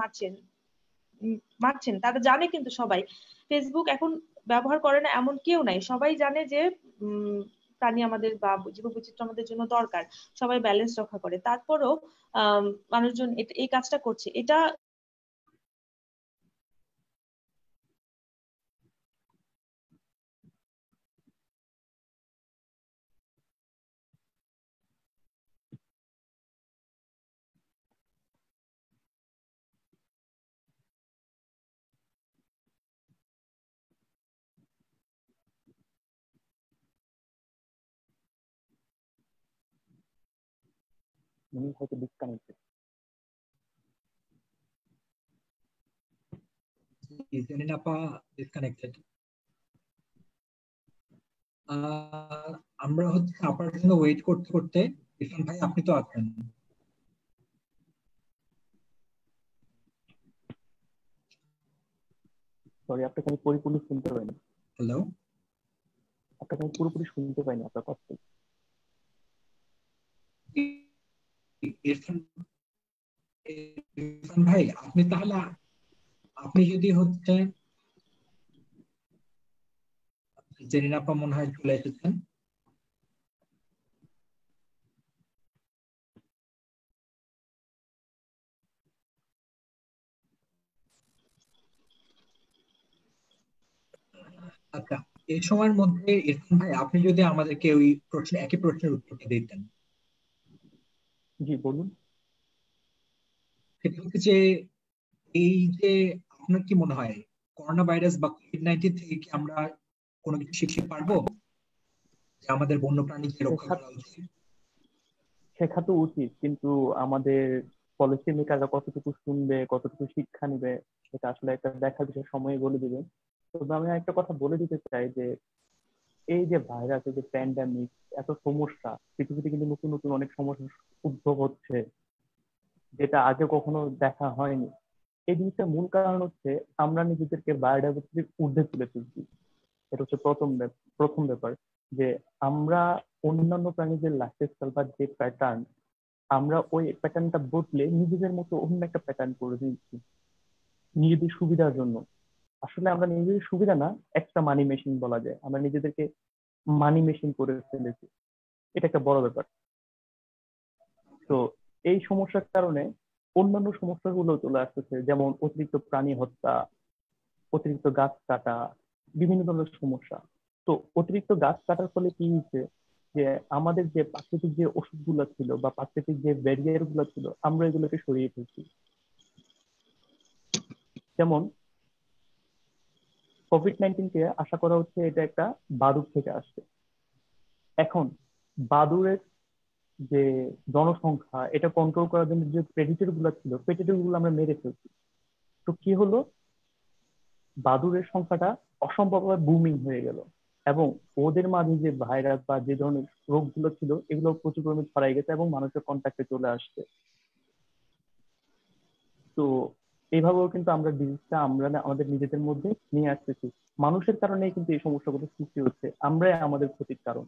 মারছেন, তারা জানে, কিন্তু সবাই ফেসবুক এখন ব্যবহার করে না এমন কেউ নাই, সবাই জানে যে প্রাণী আমাদের বা জীববৈচিত্র্য আমাদের জন্য দরকার, সবাই ব্যালেন্স রক্ষা করে, তারপরও মানুষজন এই কাজটা করছে। এটা উনি হয়তো ডিসকানেক্টেড। জেরিন আপা ডিসকানেক্টেড। আমরা হচ্ছে আপনার জন্য ওয়েট করতে করতে, ইরফান ভাই আপনি তো আছেন? সরি, আপনাকে আমি পরিপূর্ণ শুনতে পাইনি। হ্যালো, আপনাকে আমি পুরোপুরি শুনতে পাইনি আপনার কথা। ইরফান ইরফান ভাই আপনি তাহলে, আপনি যদি হচ্ছে, জেরিন আপা মনে হয় চলে এসেছেন। আচ্ছা, এই সময়ের মধ্যে ইরফান ভাই আপনি যদি আমাদেরকে ওই একই প্রশ্নের উত্তরটা দিতেন। জি বলুন। সেটা হচ্ছে যে এই যে আপনার কি মনে হয় করোনা ভাইরাস বা কোভিড-19 থেকে কি আমরা কোনো কিছু শিখতে পারবো যে আমাদের বন্যপ্রাণীকে রক্ষা শেখা করা উচিত? শেখা তো উচিত, কিন্তু আমাদের পলিসি মেকাররা কতটুকু শুনবে, কতটুকু শিক্ষা নিবে, এটা আসলে একটা দেখার বিষয়, সময় বলে দিবে। তবে আমি একটা কথা বলে দিতে চাই যে এই যে ভাইরাস, এই যে প্যান্ডামিক, এত সমস্যা পৃথিবীতে, কিন্তু নতুন নতুন অনেক সমস্যার উদ্ভব হচ্ছে যেটা আগে কখনো দেখা হয়নি। এই জিনিসটার মূল কারণ হচ্ছে আমরা নিজেদেরকে বায়োডাইভার্সিটির ঊর্ধ্বে তুলে ফেলছি। এটা হচ্ছে প্রথম ব্যাপার, যে আমরা অন্যান্য প্রাণীদের লাইফস্টাইল বা যে প্যাটার্ন, আমরা ওই প্যাটার্নটা বদলে নিজেদের মতো অন্য একটা প্যাটার্ন করে দিচ্ছি নিজেদের সুবিধার জন্য। আসলে আমরা নিজেদের সুবিধা না, একটা মানি মেশিন বলা যায়, আমরা নিজেদেরকে মানি মেশিন করে ফেলেছি। এটা একটা বড় ব্যাপার। তো এই সমস্যার কারণে অন্যান্য সমস্যাগুলো চলে আসতেছে, যেমন অতিরিক্ত প্রাণী হত্যা, অতিরিক্ত গাছ কাটা, বিভিন্ন ধরনের সমস্যা। তো অতিরিক্ত গাছ কাটার ফলে কি হচ্ছে, যে আমাদের যে প্রাকৃতিক যে ওষুধগুলো ছিল বা প্রাকৃতিক যে ব্যারিয়ার গুলো ছিল, আমরা এগুলোকে সরিয়ে ফেলছি। যেমন কোভিড-19 কে আশা করা হচ্ছে এটা একটা বাদুড় থেকে আসছে। এখন বাদুড়ের যে জনসংখ্যা, এটা কন্ট্রোল করার জন্য যে প্রেডিটর গুলো ছিল, প্রেডিটর গুলো আমরা মেরে ফেলছি। তো কি হলো, বাদুড়ের সংখ্যাটা অসম্ভবভাবে বুমিং হয়ে গেল, এবং ওদের মাঝে যে ভাইরাস বা যে ধরনের রোগগুলো ছিল, এগুলো প্রচুর পরিমাণে ছড়াই গেছে এবং মানুষের কন্ট্যাক্টে চলে আসছে। তো এইভাবেও কিন্তু আমরা ডিজিজটা আমরা আমাদের নিজেদের মধ্যে নিয়ে আসতেছি। মানুষের কারণেই কিন্তু এই সমস্যাগুলো সৃষ্টি হচ্ছে, আমরাই আমাদের ক্ষতির কারণ।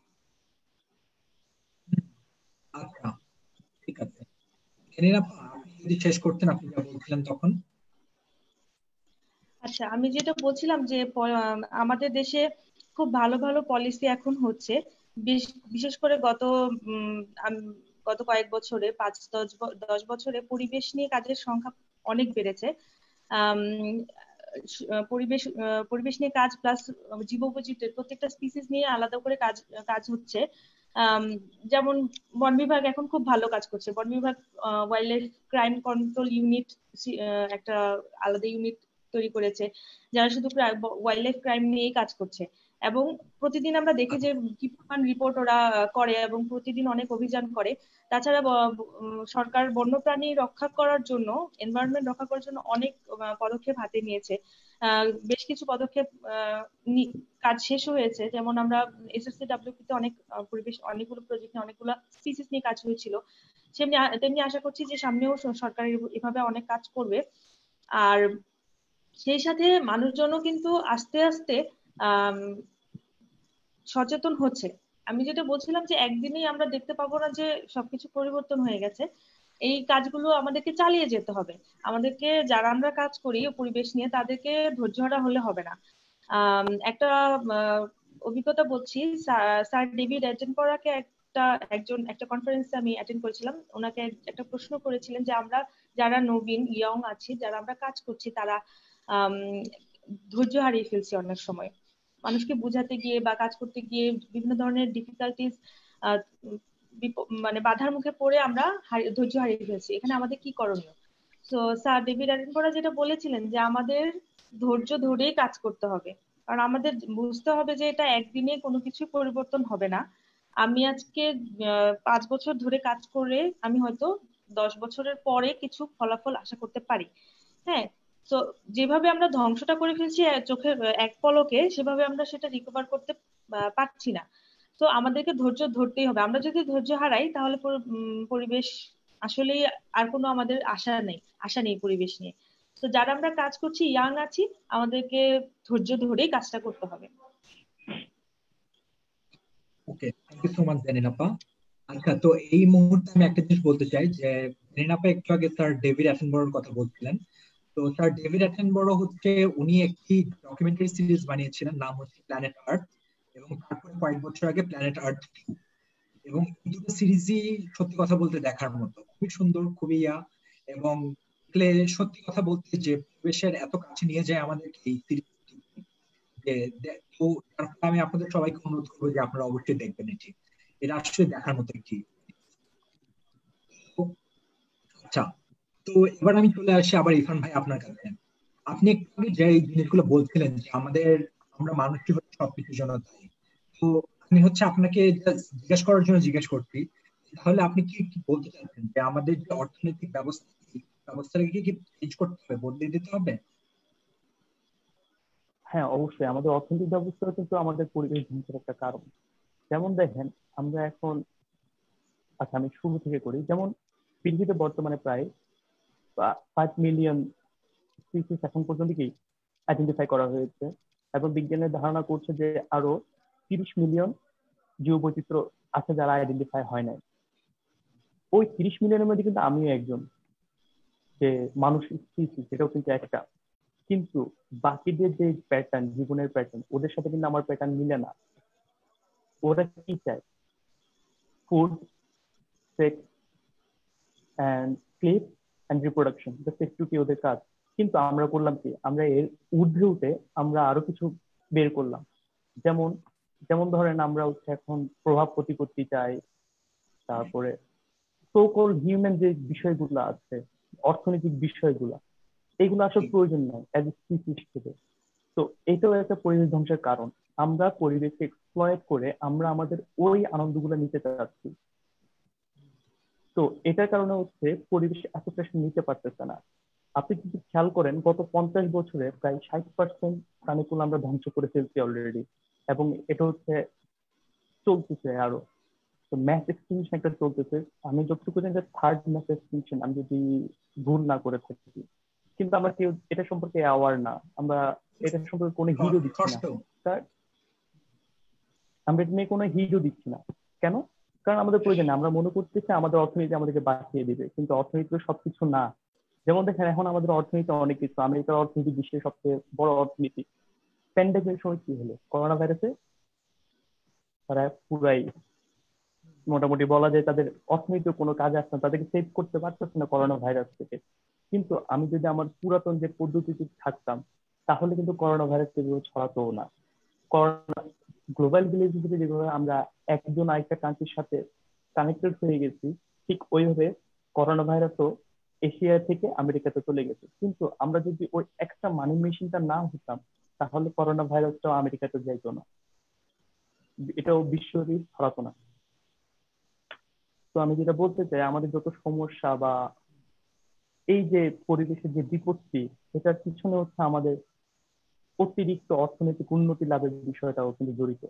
আচ্ছা, ঠিক আছে। এলিনা আপা, আপনি যদি শেষ করতেন আপনি যা বলছিলেন তখন। আচ্ছা, আমি যেটা বলছিলাম যে আমাদের দেশে খুব ভালো ভালো পলিসি এখন হচ্ছে। বিশেষ করে উম, গত কয়েক বছরে, 5-10 বছরে পরিবেশ নিয়ে কাজের সংখ্যা অনেক বেড়েছে। আম, পরিবেশ নিয়ে কাজ প্লাস জীববৈচিত্র্যের প্রত্যেকটা স্পিসিস নিয়ে আলাদা করে কাজ কাজ হচ্ছে। আম, যেমন বন বিভাগ এখন খুব ভালো কাজ করছে। বন বিভাগ wildlife crime control unit, একটা আলাদা ইউনিট তৈরি করেছে, যারা শুধু ওয়াইল্ড লাইফ ক্রাইম নিয়েই কাজ করছে। এবং প্রতিদিন আমরা দেখি যে কি পরিমাণ রিপোর্ট ওরা করে, এবং প্রতিদিন অনেক অভিযান করে। তাছাড়া সরকার বন্যপ্রাণী রক্ষা করার জন্য, এনভায়রনমেন্ট রক্ষা করার জন্য অনেক পদক্ষেপ হাতে নিয়েছে। বেশ কিছু পদক্ষেপ কাজ শেষ হয়েছে। যেমন আমরা SSCWP তে অনেকগুলো প্রজেক্ট নিয়ে, অনেকগুলো স্পিসিস নিয়ে কাজ হয়েছিল। তেমনি আশা করছি যে সামনেও সরকার এভাবে অনেক কাজ করবে। আর সেই সাথে মানুষজনও কিন্তু আস্তে আস্তে আহ সচেতন হচ্ছে। আমি যেটা বলছিলাম যে একদিনেই আমরা দেখতে পাবো না যে সবকিছু পরিবর্তন হয়ে গেছে। এই কাজগুলো আমাদেরকে চালিয়ে যেতে হবে। আমাদেরকে, যারা আমরা কাজ করি পরিবেশ নিয়ে, তাদেরকে ধৈর্যহারা হলে হবে না। একটা অভিজ্ঞতা বলছি। স্যার ডেভিড অ্যাটেনবরাকে একটা কনফারেন্সে আমি অ্যাটেন্ড করেছিলাম। ওনাকে একটা প্রশ্ন করেছিলেন যে আমরা যারা নবীন ইয়ং আছি, যারা আমরা কাজ করছি, তারা আম, ধৈর্য হারিয়ে ফেলছি অনেক সময়। মানুষকে বোঝাতে গিয়ে বা কাজ করতে গিয়ে বিভিন্ন ধরনের ডিফিকাল্টিস, মানে বাধার মুখে পড়ে আমরা ধৈর্য হারিয়ে ফেলছি। এখানে আমাদের কি করণীয়? তো স্যার ডেভিড অ্যাটনবরা যেটা বলেছিলেন যে আমাদের ধৈর্য ধরেই কাজ করতে হবে। কারণ আমাদের বুঝতে হবে যে এটা একদিনে কোনো কিছু পরিবর্তন হবে না। আমি আজকে 5 বছর ধরে কাজ করে আমি হয়তো 10 বছরের পরে কিছু ফলাফল আশা করতে পারি। হ্যাঁ। তো যেভাবে আমরা ধ্বংসটা করে ফেলছি চোখের এক পলকে, সেভাবে আমরা সেটা রিকভার করতে পারছি না। তো আমাদেরকে ধৈর্য ধরতেই হবে। আমরা যদি ধৈর্য হারাই তাহলে পরিবেশ আসলেই আর কোনো আমাদের আশা নেই পরিবেশ নিয়ে। তো যারা আমরা কাজ করছি, ইয়াং আছি, আমাদেরকে ধৈর্য ধরেই কাজটা করতে হবে। Okay, thank you so much Jenin আপা। আচ্ছা, তো এই মুহূর্তে আমি একটা জিনিস বলতে চাই যে জেনিন আপা একটু আগে স্যার ডেভিড অ্যাটনবরোর কথা বলছিলেন। তো স্যার ডেভিড অ্যাটনবরো হচ্ছে উনি একটি ডকুমেন্টারি সিরিজ বানিয়েছিলেন, নাম হচ্ছে প্ল্যানেট আর্থ, এবং তারপরে কয়েক বছর আগে প্ল্যানেট আর্থ। এবং এই দুটো সিরিজই সত্যি কথা বলতে দেখার মতো, খুবই সুন্দর, খুবই এবং দেখলে সত্যি কথা বলতে যে পরিবেশের এত কাছে নিয়ে যায় আমাদেরকে এই সিরিজটি। তো তার ফলে আমি আপনাদের সবাইকে অনুরোধ করবো যে আপনারা অবশ্যই দেখবেন এটি। এটা আসলে দেখার মতো একটি। তো, আচ্ছা, তো এবার আমি চলে আসি আবার ইরফান ভাই আপনার কাছে। আপনি একটু আগে যে এই জিনিসগুলো বলছিলেন যে আমরা মানুষই হচ্ছে সবকিছুর জন্য দায়ী। তো আমি হচ্ছে আপনাকে just জিজ্ঞেস করার জন্য জিজ্ঞেস করছি, তাহলে আপনি কি কি বলতে চাচ্ছেন যে আমাদের যে অর্থনৈতিক ব্যবস্থাটাকে কি চেঞ্জ করতে হবে, বদলে দিতে হবে? হ্যাঁ, অবশ্যই আমাদের অর্থনৈতিক ব্যবস্থা কিন্তু আমাদের পরিবেশ ধ্বংসের একটা কারণ। যেমন দেখেন, আমরা এখন, আচ্ছা আমি শুরু থেকে করি। যেমন পৃথিবীতে বর্তমানে প্রায় 5 মিলিয়ন স্পিসিস এখন পর্যন্ত কি আইডেন্টিফাই করা হয়েছে, এবং বিজ্ঞানের ধারণা করছে যে আরো 30 মিলিয়ন জীববৈচিত্র্য আছে যারা আইডেন্টিফাই হয় নাই। ওই 30 মিলিয়নের মধ্যে কিন্তু আমিও একজন, যে মানুষ স্পিসিস সেটাও কিন্তু একটা। কিন্তু বাকিদের যে প্যাটার্ন, জীবনের প্যাটার্ন, ওদের সাথে কিন্তু আমার প্যাটার্ন মিলে না। ওরা কি চায়? Food, sex and sleep and reproduction, just একটু কি ওদের কাজ। কিন্তু আমরা করলাম কি, আমরা এর ঊর্ধ্বে উঠে আমরা আরো কিছু বের করলাম। যেমন যেমন ধরেন আমরা হচ্ছে এখন প্রভাব প্রতিপত্তি চাই, তারপরে সো কল্ড হিউম্যান যে বিষয়গুলো আছে, অর্থনৈতিক বিষয়গুলো, এগুলো আসলে প্রয়োজন নাই অ্যাজ এ স্পিসিস থেকে। তো এটাও একটা পরিবেশ ধ্বংসের কারণ। আমরা পরিবেশকে এক্সপ্লয়েট করে আমরা আমাদের ওই আনন্দগুলো নিতে চাচ্ছি। তো এটার কারণে হচ্ছে পরিবেশ এত প্রেশার নিতে পারতেছে না। আপনি যদি খেয়াল করেন, গত 50 বছরে প্রায় 60% প্রাণীকুল আমরা ধ্বংস করে ফেলছি অলরেডি, এবং এটা হচ্ছে চলতেছে আরো। তো ম্যাস এক্সটিংশন একটা চলতেছে। আমি যতটুকু জানি যে থার্ড ম্যাস এক্সটিংশন, আমি যদি ভুল না করে থাকি। কিন্তু আমরা কেউ এটা সম্পর্কে অ্যাওয়ার না। আমরা এটা সম্পর্কে কোনো হিরো দিচ্ছি না। ষষ্ঠ। তার আমরা এটা নিয়ে কোনো হিরো দিচ্ছি না। কেন? কারণ আমাদের প্রয়োজন নেই। আমরা মনে করতেছি আমাদের অর্থনীতি আমাদেরকে বাঁচিয়ে দিবে, কিন্তু অর্থনীতি তো সবকিছু না। যেমন দেখেন, এখন আমাদের অর্থনীতি অনেক কিছু। আমেরিকার অর্থনীতি বিশ্বের সবচেয়ে বড় অর্থনীতি। প্যান্ডেমিকের সময় কি হলো? করোনা ভাইরাসে তারা পুরাই মোটামুটি বলা যায় তাদের অর্থনৈতিক কোনো কাজে আসছে না, তাদেরকে সেভ করতে পারতেছে না করোনা ভাইরাস থেকে। কিন্তু আমি যদি আমার পুরাতন যে পদ্ধতিতে থাকতাম, তাহলে কিন্তু করোনা ভাইরাস এভাবে ছড়াতো না। করোনা গ্লোবাল ভিলেজ হিসেবে যেভাবে আমরা একজন আরেকটা কান্ট্রির সাথে কানেক্টেড হয়ে গেছি, ঠিক ওইভাবে করোনা ভাইরাসও এশিয়া থেকে আমেরিকাতে চলে গেছে। কিন্তু আমরা যদি ওই একটা মানি মেশিনটা না হতাম, তাহলে করোনা ভাইরাসটাও আমেরিকাতে যাইতো না, এটাও বিশ্বব্যাপী ছড়াতো না। তো আমি যেটা বলতে চাই, আমাদের যত সমস্যা বা এই যে পরিবেশের যে বিপত্তি, এটার পিছনে হচ্ছে আমাদের অতিরিক্ত অর্থনৈতিক উন্নতি লাভের বিষয়টাও কিন্তু জড়িত।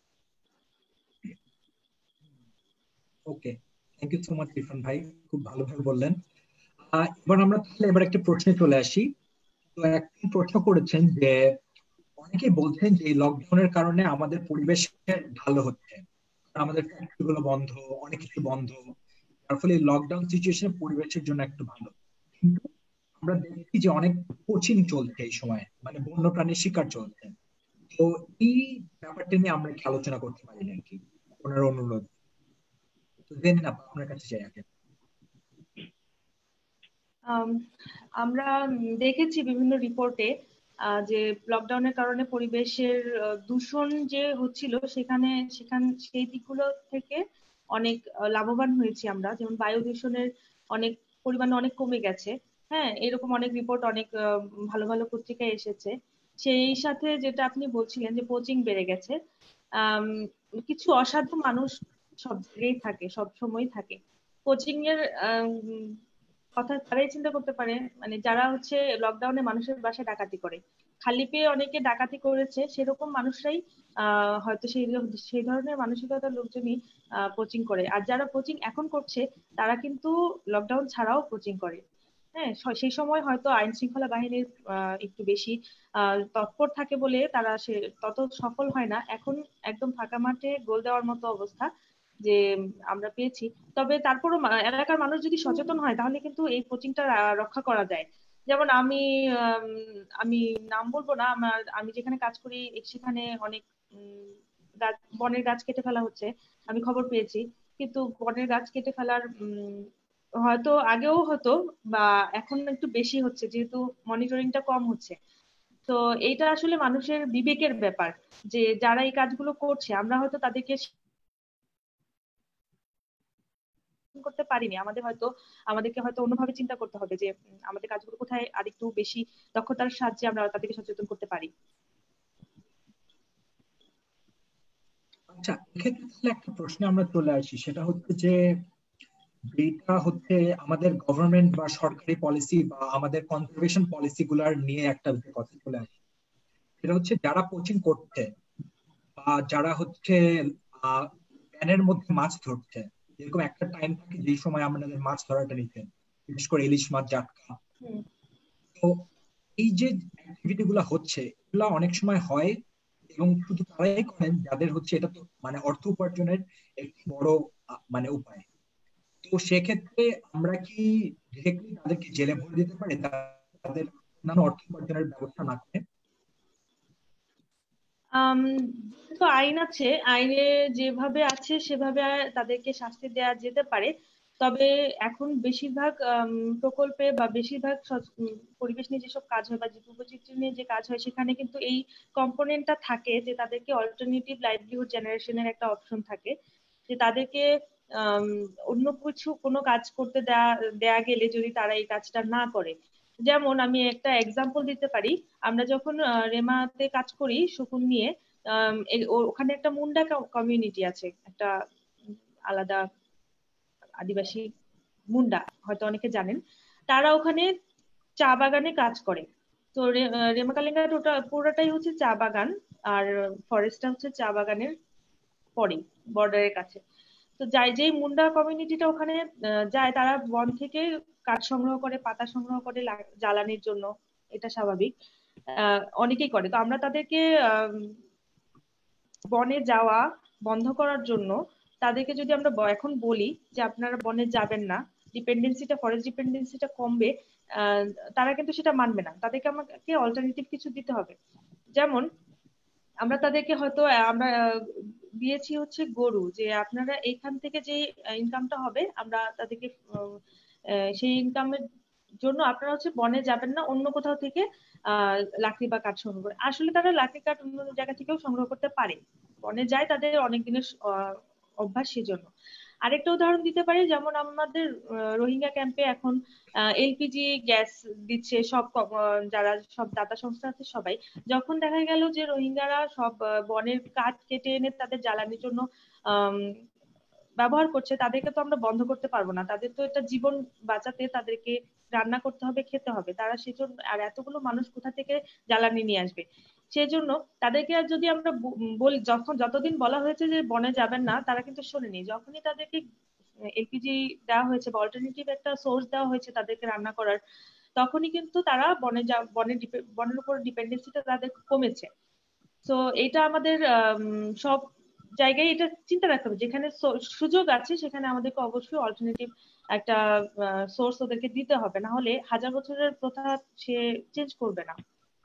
Okay, thank you so much Irfan ভাই, খুব ভালোভাবে বললেন। এবার আমরা তাহলে এবার একটা প্রশ্নে চলে আসি। তো একটি প্রশ্ন করেছেন যে অনেকেই বলছেন যে লকডাউনের কারণে আমাদের পরিবেশের ভালো হচ্ছে, আমাদের ফ্যাক্টরি গুলো বন্ধ, অনেক কিছু বন্ধ, তার ফলে লকডাউন সিচুয়েশন পরিবেশের জন্য একটু ভালো। কিন্তু আমরা দেখছি যে অনেক কোচিং চলছে এই সময়, মানে বন্য প্রাণীর শিকার চলছে। তো এই ব্যাপারটা নিয়ে আমরা কি আলোচনা করতে পারি নাকি, ওনার অনুরোধ। তো জেনে না আপনার কাছে যাই আগে। আম, আমরা দেখেছি বিভিন্ন রিপোর্টে যে লকডাউনের কারণে পরিবেশের দূষণ যে হচ্ছিল, সেই দিকগুলো থেকে অনেক লাভবান হয়েছি আমরা। যেমন বায়ু দূষণের অনেক পরিমাণ অনেক কমে গেছে। হ্যাঁ, এরকম অনেক রিপোর্ট অনেক ভালো ভালো পত্রিকায় এসেছে। সেই সাথে যেটা আপনি বলছিলেন যে কোচিং বেড়ে গেছে, আম, কিছু অসাধু মানুষ সব জায়গায় থাকে, সব সময় থাকে। কোচিং এর কথা তারাই চিন্তা করতে পারে, মানে যারা হচ্ছে লকডাউনে মানুষের বাসায় ডাকাতি করে, খালি পেয়ে অনেকে ডাকাতি করেছে, সেরকম মানুষরাই হয়তো সেই ধরনের মানসিকতার লোকজনই কোচিং করে। আর যারা কোচিং এখন করছে, তারা কিন্তু লকডাউন ছাড়াও কোচিং করে। হ্যাঁ, সেই সময় হয়তো আইন শৃঙ্খলা বাহিনীর একটু বেশি তৎপর থাকে বলে তারা তত সফল হয় না। এখন একদম ফাঁকা মাঠে গোল দেওয়ার মতো অবস্থা যে আমরা পেয়েছি। তবে তারপরও এলাকার মানুষ যদি সচেতন হয়, তাহলে কিন্তু এই কোচিংটা রক্ষা করা যায়। যেমন আম, আমি নাম বলবো না, আমি যেখানে কাজ করি সেখানে অনেক বনের গাছ কেটে ফেলা হচ্ছে, আমি খবর পেয়েছি। কিন্তু বনের গাছ কেটে ফেলার হয়তো আগেও হতো, বা এখন একটু বেশি হচ্ছে যেহেতু মনিটরিংটা কম হচ্ছে। তো এইটা আসলে মানুষের বিবেকের ব্যাপার, যে যারা এই কাজগুলো করছে আমরা হয়তো তাদেরকে করতে পারিনি, আমাদেরকে হয়তো অন্যভাবে চিন্তা করতে হবে যে আমাদের কাজগুলো কোথায় আরেকটু বেশি দক্ষতার সাহায্যে আমরা তাদেরকে সচেতন করতে পারি। আচ্ছা, এক্ষেত্রে তাহলে একটা প্রশ্নে আমরা চলে আসি, সেটা হচ্ছে যে এটা হচ্ছে আমাদের গভর্নমেন্ট বা সরকারি পলিসি বা আমাদের কনজারভেশন পলিসি গুলার নিয়ে একটা কথা চলে আসে। সেটা হচ্ছে যারা কোচিং করছে বা যারা হচ্ছে প্যানের মধ্যে মাছ ধরছে, এরকম একটা টাইম থাকে যেই সময় আমাদের মাছ ধরাটা নিতেন, বিশেষ করে ইলিশ মাছ, জাটকা। হুম। তো এই যে অ্যাক্টিভিটি গুলা হচ্ছে, এগুলা অনেক সময় হয় এবং শুধু তারাই করেন যাদের হচ্ছে এটা তো মানে অর্থ উপার্জনের একটি বড় মানে উপায়। তো সেক্ষেত্রে আমরা কি ডিরেক্টলি তাদেরকে জেলে ভরে দিতে পারি তাদের অন্যান্য অর্থ উপার্জনের ব্যবস্থা না করে? আম, তো আইন আছে, আইনে যেভাবে আছে সেভাবে তাদেরকে শাস্তি দেওয়া যেতে পারে। তবে এখন বেশিরভাগ প্রকল্পে বা বেশিরভাগ পরিবেশ নিয়ে যেসব কাজ হয় বা জীববৈচিত্র্য নিয়ে যে কাজ হয় সেখানে কিন্তু এই কম্পোনেন্টটা থাকে যে তাদেরকে অল্টারনেটিভ লাইভলিহুড জেনারেশনের একটা অপশন থাকে, যে তাদেরকে আম, অন্য কিছু কোনো কাজ করতে দেয়া দেয়া গেলে যদি তারা এই কাজটা না করে। যেমন আমি একটা এক্সাম্পল দিতে পারি। আমরা যখন রেমাতে কাজ করি শকুন নিয়ে, ওখানে একটা মুন্ডা কমিউনিটি আছে, একটা আলাদা আদিবাসী মুন্ডা, হয়তো অনেকে জানেন। তারা ওখানে চা বাগানে কাজ করে। তো রেমাকালেঙ্গা পুরোটাই হচ্ছে চা বাগান, আর ফরেস্টটা হচ্ছে চা বাগানের পরে, বর্ডারের কাছে। তো যেই মুন্ডা কমিউনিটিটা ওখানে যায়, তারা বন থেকে কাঠ সংগ্রহ করে, পাতা সংগ্রহ করে জ্বালানির জন্য। এটা স্বাভাবিক, অনেকেই করে। তো আমরা তাদেরকে বনে যাওয়া বন্ধ করার জন্য তাদেরকে যদি আমরা এখন বলি যে আপনারা বনে যাবেন না, ফরেস্ট ডিপেন্ডেন্সিটা কমবে, আহ, তারা কিন্তু সেটা মানবে না। তাদেরকে আমাকে অল্টারনেটিভ কিছু দিতে হবে। যেমন আমরা তাদেরকে হয়তো আমরা দিয়েছি হচ্ছে গরু, যে আপনারা এইখান থেকে যে ইনকামটা হবে আমরা তাদেরকে সেই ইনকামের জন্য আপনারা হচ্ছে বনে যাবেন না, অন্য কোথাও থেকে লাকড়ি বা কাঠ সংগ্রহ করে। আসলে তারা লাকড়ি কাঠ অন্য জায়গা থেকেও সংগ্রহ করতে পারে, বনে যায়, তাদের অনেক দিনের অভ্যাস সেজন্য। আরেকটা উদাহরণ দিতে পারি, যেমন আমাদের রোহিঙ্গা ক্যাম্পে এখন এলপিজি গ্যাস দিচ্ছে সব যারা সব দাতা সংস্থা আছে সবাই। যখন দেখা গেল যে রোহিঙ্গারা সব বনের কাঠ কেটে এনে তাদের জ্বালানির জন্য আম, ব্যবহার করছে, তাদেরকে তো আমরা বন্ধ করতে পারবো না। তাদের তো এটা জীবন বাঁচাতে তাদেরকে রান্না করতে হবে, খেতে হবে। তারা সেজন্য, আর এতগুলো মানুষ কোথা থেকে জ্বালানি নিয়ে আসবে? সেজন্য তাদেরকে আর যদি আমরা বলি, যতদিন বলা হয়েছে যে বনে যাবেন না, তারা কিন্তু শোনেনি। যখনই তাদেরকে এলপিজি দেওয়া হয়েছে বা অল্টারনেটিভ একটা সোর্স দেওয়া হয়েছে তাদেরকে রান্না করার, তখনই কিন্তু তারা বনের উপর ডিপেন্ডেন্সিটা তাদের কমেছে। তো এটা আমাদের সব জায়গায় এটা চিন্তা রাখতে হবে, যেখানে সুযোগ আছে সেখানে আমাদেরকে অবশ্যই অল্টারনেটিভ একটা সোর্স ওদেরকে দিতে হবে, না হলে হাজার বছরের প্রথা সে চেঞ্জ করবে না।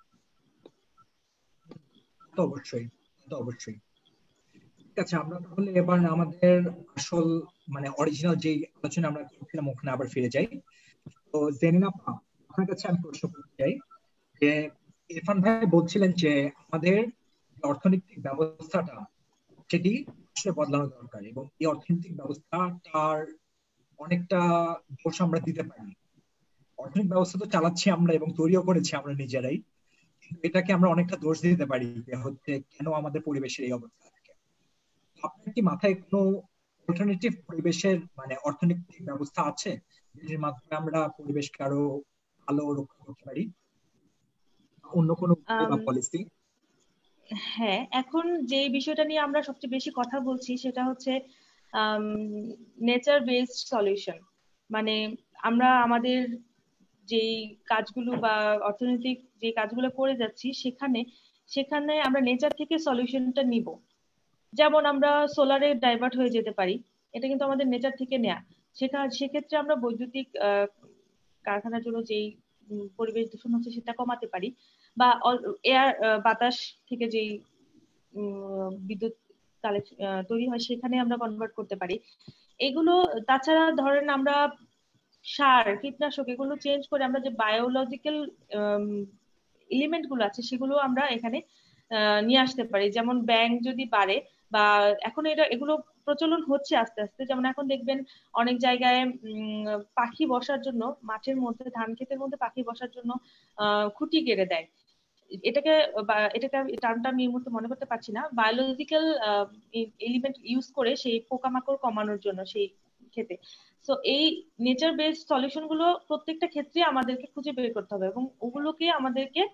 তো অবশ্যই, তো অবশ্যই। ঠিক আছে, আমরা তাহলে এবার আমাদের আসল মানে অরিজিনাল যে আলোচনা আমরা করছিলাম ওখানে আবার ফিরে যাই। তো জেনিনা আপা, আপনার কাছে আমি প্রশ্ন করতে চাই যে ইরফান ভাই বলছিলেন যে আমাদের যে অর্থনৈতিক ব্যবস্থাটা সেটি আসলে বদলানো দরকার এবং এই অর্থনৈতিক ব্যবস্থাটার অনেকটা দোষ আমরা দিতে পারি। অর্থনৈতিক ব্যবস্থা তো চালাচ্ছি আমরা এবং তৈরিও করেছি আমরা নিজেরাই, কিন্তু এটাকে আমরা অনেকটা দোষ দিতে পারি যে হচ্ছে কেন আমাদের পরিবেশের এই অবস্থা থাকে। আপনার কি মাথায় কোনো অল্টারনেটিভ পরিবেশের মানে অর্থনৈতিক ব্যবস্থা আছে যেটির মাধ্যমে আমরা পরিবেশকে আরো ভালো রক্ষা করতে পারি, অন্য কোনো উপায় আম, বা পলিসি? হ্যাঁ, এখন যে বিষয়টা নিয়ে আমরা সবচেয়ে বেশি কথা বলছি সেটা হচ্ছে নেচার বেসড সলিউশন। মানে আমরা আমাদের যেই কাজগুলো বা অর্থনৈতিক যে কাজগুলো করে যাচ্ছি সেখানে সেখানে আমরা নেচার থেকে সলিউশনটা নিব। যেমন আমরা সোলারে ডাইভার্ট হয়ে যেতে পারি, এটা কিন্তু আমাদের নেচার থেকে নেয়া। সেক্ষেত্রে আমরা বৈদ্যুতিক কারখানার জন্য যেই পরিবেশ দূষণ হচ্ছে সেটা কমাতে পারি। বা এয়ার বাতাস থেকে যেই বিদ্যুৎ তৈরি হয় সেখানে আমরা কনভার্ট করতে পারি। এগুলো, তাছাড়া ধরেন আমরা সার কীটনাশক এগুলো চেঞ্জ করে আমরা যে বায়োলজিক্যাল এলিমেন্ট গুলো আছে সেগুলো আমরা এখানে নিয়ে আসতে পারি। যেমন ব্যাঙ যদি বাড়ে বা এখন এগুলো প্রচলন হচ্ছে আস্তে আস্তে, যেমন এখন দেখবেন অনেক জায়গায় পাখি বসার জন্য মাঠের মধ্যে, ধান ক্ষেতের মধ্যে পাখি বসার জন্য খুঁটি গেড়ে দেয়। এটাকে এটাকে টার্মটা আমি এই মুহূর্তে মনে করতে পারছি না, বায়োলজিক্যাল এলিমেন্ট ইউজ করে সেই পোকামাকড় কমানোর জন্য সেই ক্ষেতে। তো এই নেচার বেসড সলিউশন গুলো প্রত্যেকটা ক্ষেত্রে আমাদেরকে খুঁজে বের করতে হবে এবং ওগুলোকে আমাদেরকে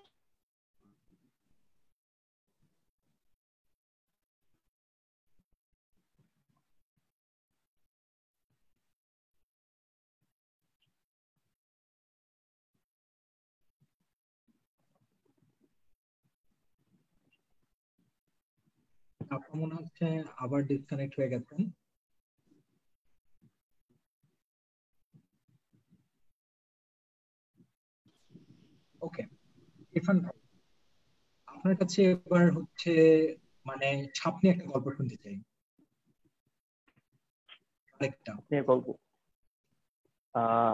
আপনার মনে হচ্ছে আবার ডিসকানেক্ট হয়ে গেছেন। ওকে, ইরফান ভাই, আপনার কাছে এবার হচ্ছে মানে ছাপ নিয়ে একটা গল্প শুনতে চাই, আরেকটা। নিয়ে গল্প। আহ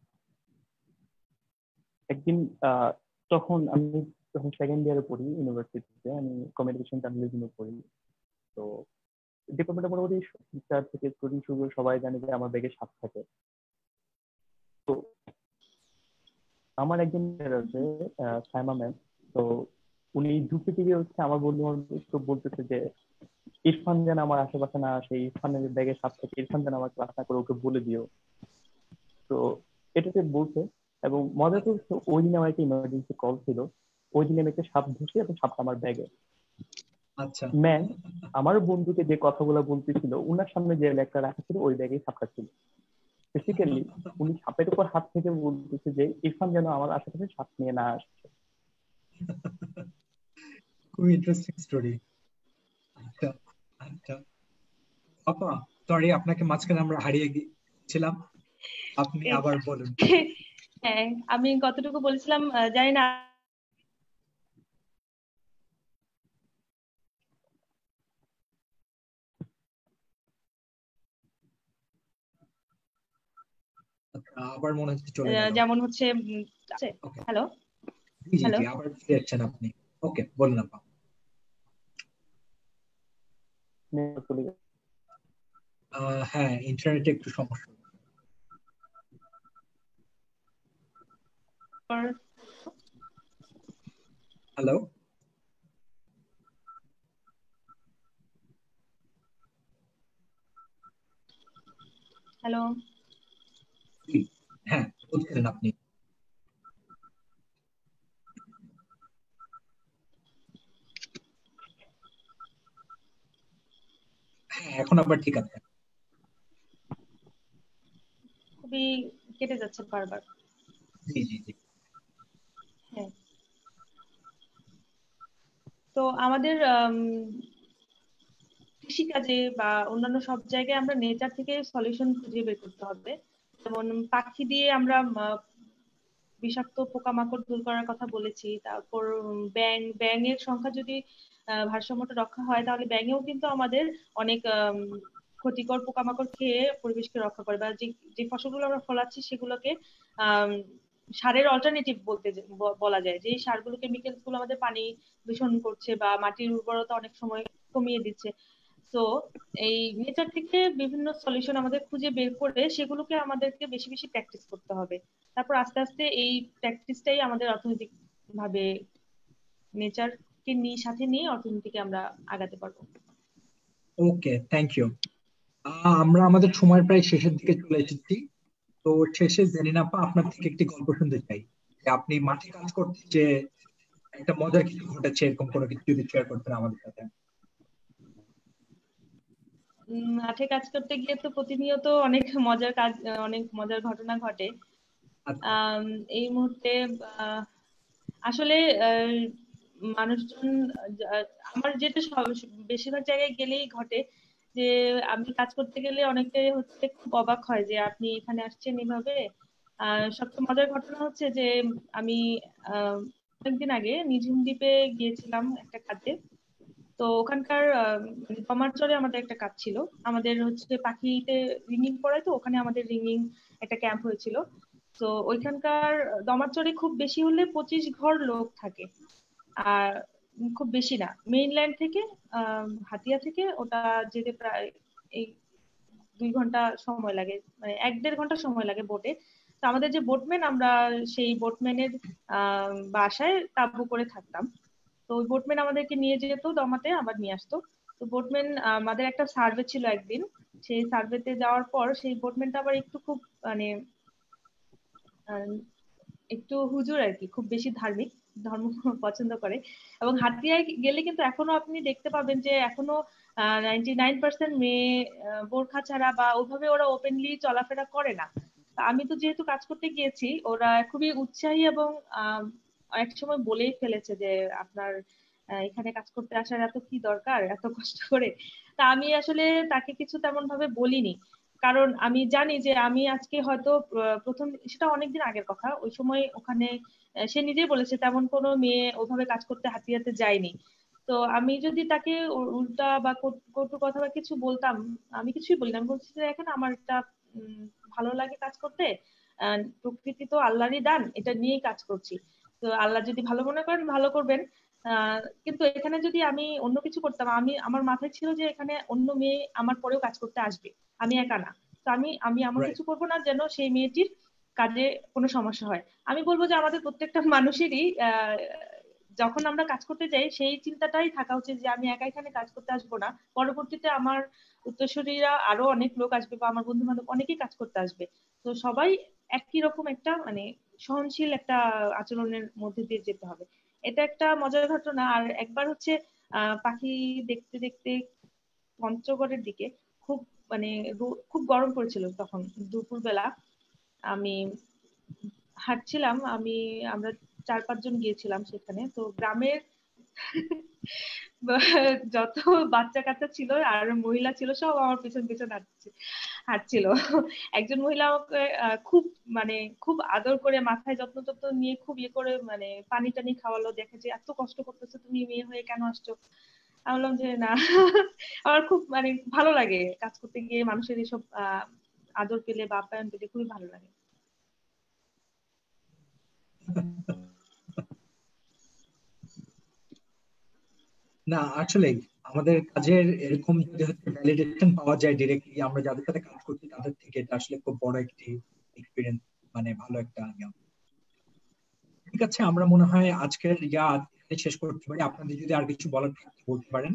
একদিন তখন আমি যখন সেকেন্ড ইয়ারে পড়ি ইউনিভার্সিটিতে, আমি কমিউনিকেশন জার্নালিজমে পড়ি। তো ডিপার্টমেন্টে মোটামুটি টিচার থেকে স্টুডেন্ট শুরু করে সবাই জানে যে আমার ব্যাগে সাপ থাকে। তো আমার একজন teacher আছে, সাইমা ম্যাম। তো উনি ঢুকে থেকে হচ্ছে আমার বন্ধু বান্ধব বলতেছে যে ইরফান যেন আমার আশেপাশে না আসে, ইরফানের ব্যাগে সাপ থাকে, ইরফান যেন আমার ক্লাস না করে, ওকে বলে দিও। তো এটাতে বলছে। এবং মজা তো হচ্ছে, ওই দিন আমার একটা ইমার্জেন্সি কল ছিল। ওই দিন আমি একটা সাপ ধরছি এবং সাপটা আমার ব্যাগে। আচ্ছা। ম্যাম আমার বন্ধুকে যে কথাগুলো বলতেছিল, উনার সামনে যে লেখটা রাখা ছিল ওই ব্যাগেই সাপটা ছিল। বেসিক্যালি উনি সাপের উপর হাত থেকে বলতেছে যে ইরফান যেন আমার আশেপাশে সাপ নিয়ে না আসে। খুবই ইন্টারেস্টিং স্টোরি। আচ্ছা আচ্ছা আপা, সরি আপনাকে মাঝখানে আমরা হারিয়ে গিয়েছিলাম, আপনি আবার বলুন। হ্যাঁ, আমি কতটুকু বলেছিলাম জানি না। আচ্ছা, আবার মনে হচ্ছে চলে গেল। যেমন হচ্ছে আছে। ওকে, হ্যালো। জি জি হ্যালো। জি, আবার ফিরে যাচ্ছেন আপনি। ওকে, বলুন আপা। চলে গেছে। হ্যাঁ, ইন্টারনেটে একটু সমস্যা। হ্যালো। হ্যালো। জি, হ্যাঁ বলছিলেন আপনি। হ্যাঁ, এখন আবার ঠিক আছে। খুবই কেটে যাচ্ছে বারবার। জি জি জি। হ্যাঁ, তো আমাদের কৃষিকাজে বা অন্যান্য সব জায়গায় আমরা নেচার থেকে সলিউশন খুঁজে বের করতে হবে। যেমন পাখি দিয়ে আমরা বিষাক্ত পোকামাকড় দূর করার কথা বলেছি। তারপর ব্যাঙের সংখ্যা যদি ভারসাম্যটা রক্ষা হয়, তাহলে ব্যাঙেও কিন্তু আমাদের অনেক ক্ষতিকর পোকামাকড় খেয়ে পরিবেশকে রক্ষা করে, বা যে যে ফসলগুলো আমরা ফলাচ্ছি সেগুলোকে আহ সারের অল্টারনেটিভ বলা যায়। যে সারগুলো, কেমিক্যালস গুলো আমাদের পানি দূষণ করছে বা মাটির উর্বরতা অনেক সময় কমিয়ে দিচ্ছে। তো এই নেচার থেকে বিভিন্ন সলিউশন আমাদের খুঁজে বের করে সেগুলোকে আমাদেরকে বেশি বেশি প্র্যাকটিস করতে হবে। তারপর আস্তে আস্তে এই প্র্যাকটিসটাই আমাদের অর্থনৈতিক ভাবে নেচারকে নিয়ে সাথে নিয়ে অর্থনীতিকে আমরা আগাতে পারবো। Okay, thank you. আমরা আমাদের সময় প্রায় শেষের দিকে চলে এসেছি। তো শেষে জেরিন আপা, আপনার থেকে একটি গল্প শুনতে চাই, যে আপনি মাঠে কাজ করতে যে একটা মজার কিছু ঘটেছে, এরকম কোনো কিছু যদি শেয়ার করতেন আমাদের সাথে। মাঠে কাজ করতে গিয়ে তো প্রতিনিয়ত অনেক মজার কাজ, অনেক মজার ঘটনা ঘটে। আচ্ছা। আম, এই মুহূর্তে আহ, আসলে মানুষজন আমার যেটা বেশিরভাগ জায়গায় গেলেই ঘটে যে আমি কাজ করতে গেলে অনেকটাই হচ্ছে খুব অবাক হয় যে আপনি এখানে আসছেন এভাবে। সবচেয়ে মজার ঘটনা হচ্ছে যে আমি কয়েকদিন আগে নিঝুম দ্বীপে গিয়েছিলাম একটা কাজে। তো ওখানকার মানে কমারচরে আমাদের একটা কাজ ছিল। আমাদের হচ্ছে পাখিতে রিঙ্গিং করায়, তো ওখানে আমাদের রিঙ্গিং একটা ক্যাম্প হয়েছিল। তো ওইখানকার দমারচরে খুব বেশি হলে 25 ঘর লোক থাকে। আর খুব বেশি না, মেইনল্যান্ড থেকে হাতিয়া থেকে ওটা যেতে প্রায় এই 2 ঘন্টা সময় লাগে, মানে 1-1.5 ঘন্টা সময় লাগে বোটে। তো আমাদের যে বোটম্যান, আমরা সেই বোটম্যানের বাসায় তাঁবু করে থাকতাম। তো ওই বোটম্যান আমাদেরকে নিয়ে যেত দমাতে, আবার নিয়ে আসতো। তো বোটম্যান, আমাদের একটা সার্ভে ছিল একদিন, সেই সার্ভেতে যাওয়ার পর সেই বোটম্যানটা আবার একটু খুব মানে আহ, একটু হুজুর আর কি, খুব বেশি ধার্মিক, ধর্ম পছন্দ করে। এবং হাতিয়ায় গেলে কিন্তু এখনো আপনি দেখতে পাবেন যে এখনো 99% মেয়ে বোরখা ছাড়া বা ওইভাবে ওরা ওপেনলি চলাফেরা করে না। তা আমি তো যেহেতু কাজ করতে গিয়েছি, ওরা খুবই উৎসাহী এবং এক সময় বলেই ফেলেছে যে আপনার এখানে কাজ করতে আসার এত কি দরকার, এত কষ্ট করে। তা আমি আসলে তাকে কিছু তেমন ভাবে বলিনি, কারণ আমি জানি যে আমি আজকে হয়তো প্রথম, সেটা অনেকদিন আগের কথা, ওই সময় ওখানে সে নিজেই বলেছে তেমন কোনো মেয়ে ওভাবে কাজ করতে হাতিয়াতে যায়নি। তো আমি যদি তাকে উল্টা বা কটু কথা বা কিছু বলতাম, আমি কিছুই বলি না, আমি বলছি যে এখন আমার একটা ভালো লাগে কাজ করতে, প্রকৃতি তো আল্লাহরই দান, এটা নিয়েই কাজ করছি। তো আল্লাহ যদি ভালো মনে করেন ভালো করবেন। কিন্তু এখানে যদি আমি অন্য কিছু করতাম, আমি আমার মাথায় ছিল যে এখানে অন্য মেয়ে আমার পরেও কাজ করতে আসবে, আমি একা না। তো আমি আমি এমন রাইট। কিছু করবো না যেন সেই মেয়েটির কাজে কোনো সমস্যা হয়। আমি বলবো যে আমাদের প্রত্যেকটা মানুষেরই যখন আমরা কাজ করতে যাই সেই চিন্তাটাই থাকা উচিত যে আমি একা এখানে কাজ করতে আসবো না, পরবর্তীতে আমার উত্তরসূরিরা আরো অনেক লোক আসবে বা আমার বন্ধু বান্ধব অনেকেই কাজ করতে আসবে। তো সবাই একই রকম একটা মানে সহনশীল একটা আচরণের মধ্যে দিয়ে যেতে হবে। এটা একটা মজার ঘটনা। আর একবার হচ্ছে পাখি দেখতে দেখতে পঞ্চগড়ের দিকে খুব মানে খুব গরম পড়েছিল তখন, দুপুর বেলা আমি হাঁটছিলাম, আমরা 4-5 জন গিয়েছিলাম সেখানে। তো গ্রামের যত বাচ্চা কাচ্চা ছিল আর মহিলা ছিল সব আমার পিছন পিছন হাঁটছিল। একজন মহিলা আমাকে খুব মানে খুব আদর করে মাথায় যত্ন যত্ন নিয়ে খুব ইয়ে করে মানে পানি টানি খাওয়ালো, দেখে যে এত কষ্ট করতেছো তুমি, মেয়ে হয়ে কেন আসছো। আমি বললাম যে না, আমার খুব মানে ভালো লাগে কাজ করতে গিয়ে মানুষের এসব আদর পেলে বা আপ্যায়ন পেলে খুবই ভালো লাগে। না আসলে আমাদের কাজের এরকম যদি হচ্ছে ভ্যালিডেশন পাওয়া যায় ডিরেক্টলি আমরা যাদের সাথে কাজ করছি তাদের থেকে, এটা আসলে খুব বড় একটি এক্সপিরিয়েন্স, মানে ভালো একটা ইয়ে। ঠিক আছে, আমরা মনে হয় আজকের এখানে শেষ করতে পারি। আপনাদের যদি আর কিছু বলার থাকে বলতে পারেন।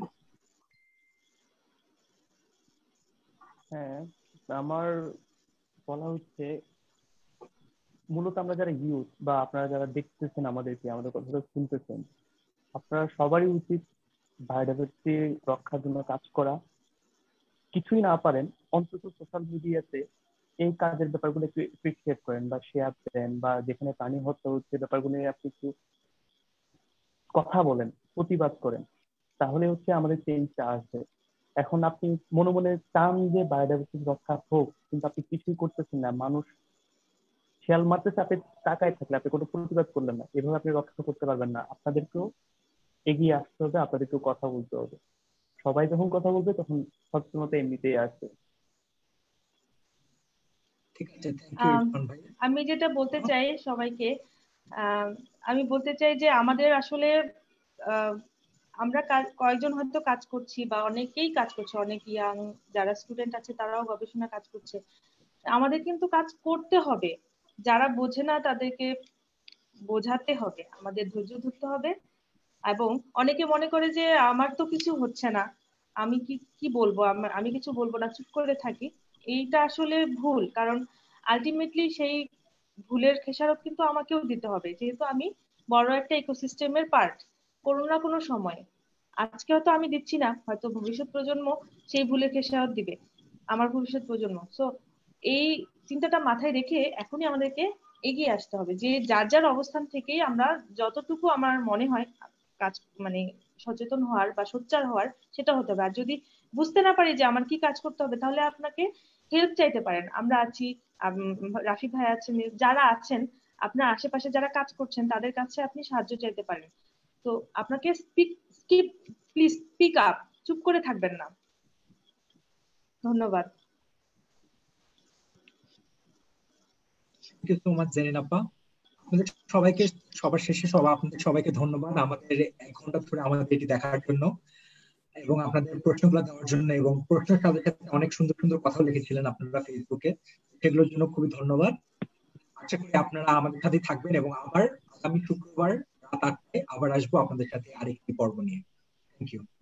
হ্যাঁ, আমার বলা হচ্ছে মূলত আমরা যারা ইউথ বা আপনারা যারা দেখতেছেন আমাদেরকে, আমাদের কথাটা শুনতেছেন, আপনারা সবারই উচিত বায়োডাইভার্সিটি রক্ষার জন্য কাজ করা। কিছুই না পারেন অন্তত সোশ্যাল মিডিয়াতে এই কাজের ব্যাপারগুলো একটু এপ্রিসিয়েট করেন বা শেয়ার দেন, বা যেখানে প্রাণী হত্যা হচ্ছে ব্যাপারগুলো নিয়ে আপনি একটু কথা বলেন, প্রতিবাদ করেন, তাহলে হচ্ছে আমাদের চেঞ্জটা আসবে। এখন আপনি মনে মনে চান যে বায়োডাইভার্সিটি রক্ষা হোক, কিন্তু আপনি কিছুই করতেছেন না, মানুষ শিয়াল মারতেছে, আপনি তাকায় থাকলে, আপনি কোনো প্রতিবাদ করলেন না, এভাবে আপনি রক্ষা করতে পারবেন না। আপনাদেরকেও এগিয়ে আসতে হবে, আপনাদেরকেও কথা বলতে হবে। সবাই যখন কথা বলবে তখন সচেতনতা এমনিতেই আসবে। ঠিক আছে, থ্যাংক ইউ আম, ইরফান ভাই। আমি যেটা বলতে চাই সবাইকে, আহ, আমি বলতে চাই যে আমাদের আসলে আহ, আমরা কয়েকজন হয়তো কাজ করছি বা অনেকেই কাজ করছে, অনেক ইয়াং যারা স্টুডেন্ট আছে তারাও গবেষণা কাজ করছে। আমাদের কিন্তু কাজ করতে হবে, যারা বোঝে না তাদেরকে বোঝাতে হবে, আমাদের ধৈর্য ধরতে হবে। এবং অনেকে মনে করে যে আমার তো কিছু হচ্ছে না, আমি কি কি বলবো, আমি কিছু বলবো না, চুপ করে থাকি। এইটা আসলে ভুল, কারণ আলটিমেটলি সেই ভুলের খেসারত কিন্তু আমাকেও দিতে হবে, যেহেতু আমি বড় একটা ইকোসিস্টেমের পার্ট। কোনো না কোনো সময়, আজকে হয়তো আমি দিচ্ছি না, হয়তো ভবিষ্যৎ প্রজন্ম সেই ভুলের খেসারত দিবে, আমার ভবিষ্যৎ প্রজন্ম। সো এই চিন্তাটা মাথায় রেখে এখনই আমাদেরকে এগিয়ে আসতে হবে, যে যার যার অবস্থান থেকেই আমরা যতটুকু আমার মনে হয় কাজ মানে সচেতন হওয়ার বা সোচ্চার হওয়ার সেটা হতে হবে। আর যদি বুঝতে না পারি যে আমার কি কাজ করতে হবে, তাহলে আপনাকে হেল্প চাইতে পারেন, আমরা আছি। রাফি ভাই আছেন, যারা আছেন আপনার আশেপাশে যারা কাজ করছেন তাদের কাছে আপনি সাহায্য চাইতে পারেন। তো আপনাকে প্লিজ স্পিক আপ, চুপ করে থাকবেন না। ধন্যবাদ। Thank you so much Zerin আপা। আপনাদের সবাইকে, সবার শেষে আপনাদের সবাইকে ধন্যবাদ আমাদের 1 ঘন্টা ধরে আমাদের এটি দেখার জন্য এবং আপনাদের প্রশ্নগুলো দেওয়ার জন্য, এবং প্রশ্নের সাথে সাথে অনেক সুন্দর সুন্দর কথা লিখেছিলেন আপনারা ফেসবুকে, সেগুলোর জন্য খুবই ধন্যবাদ। আশা করি আপনারা আমাদের সাথে থাকবেন এবং আবার আগামী শুক্রবার রাত 8টায় আবার আসবো আপনাদের সাথে আরেকটি পর্ব নিয়ে। Thank you.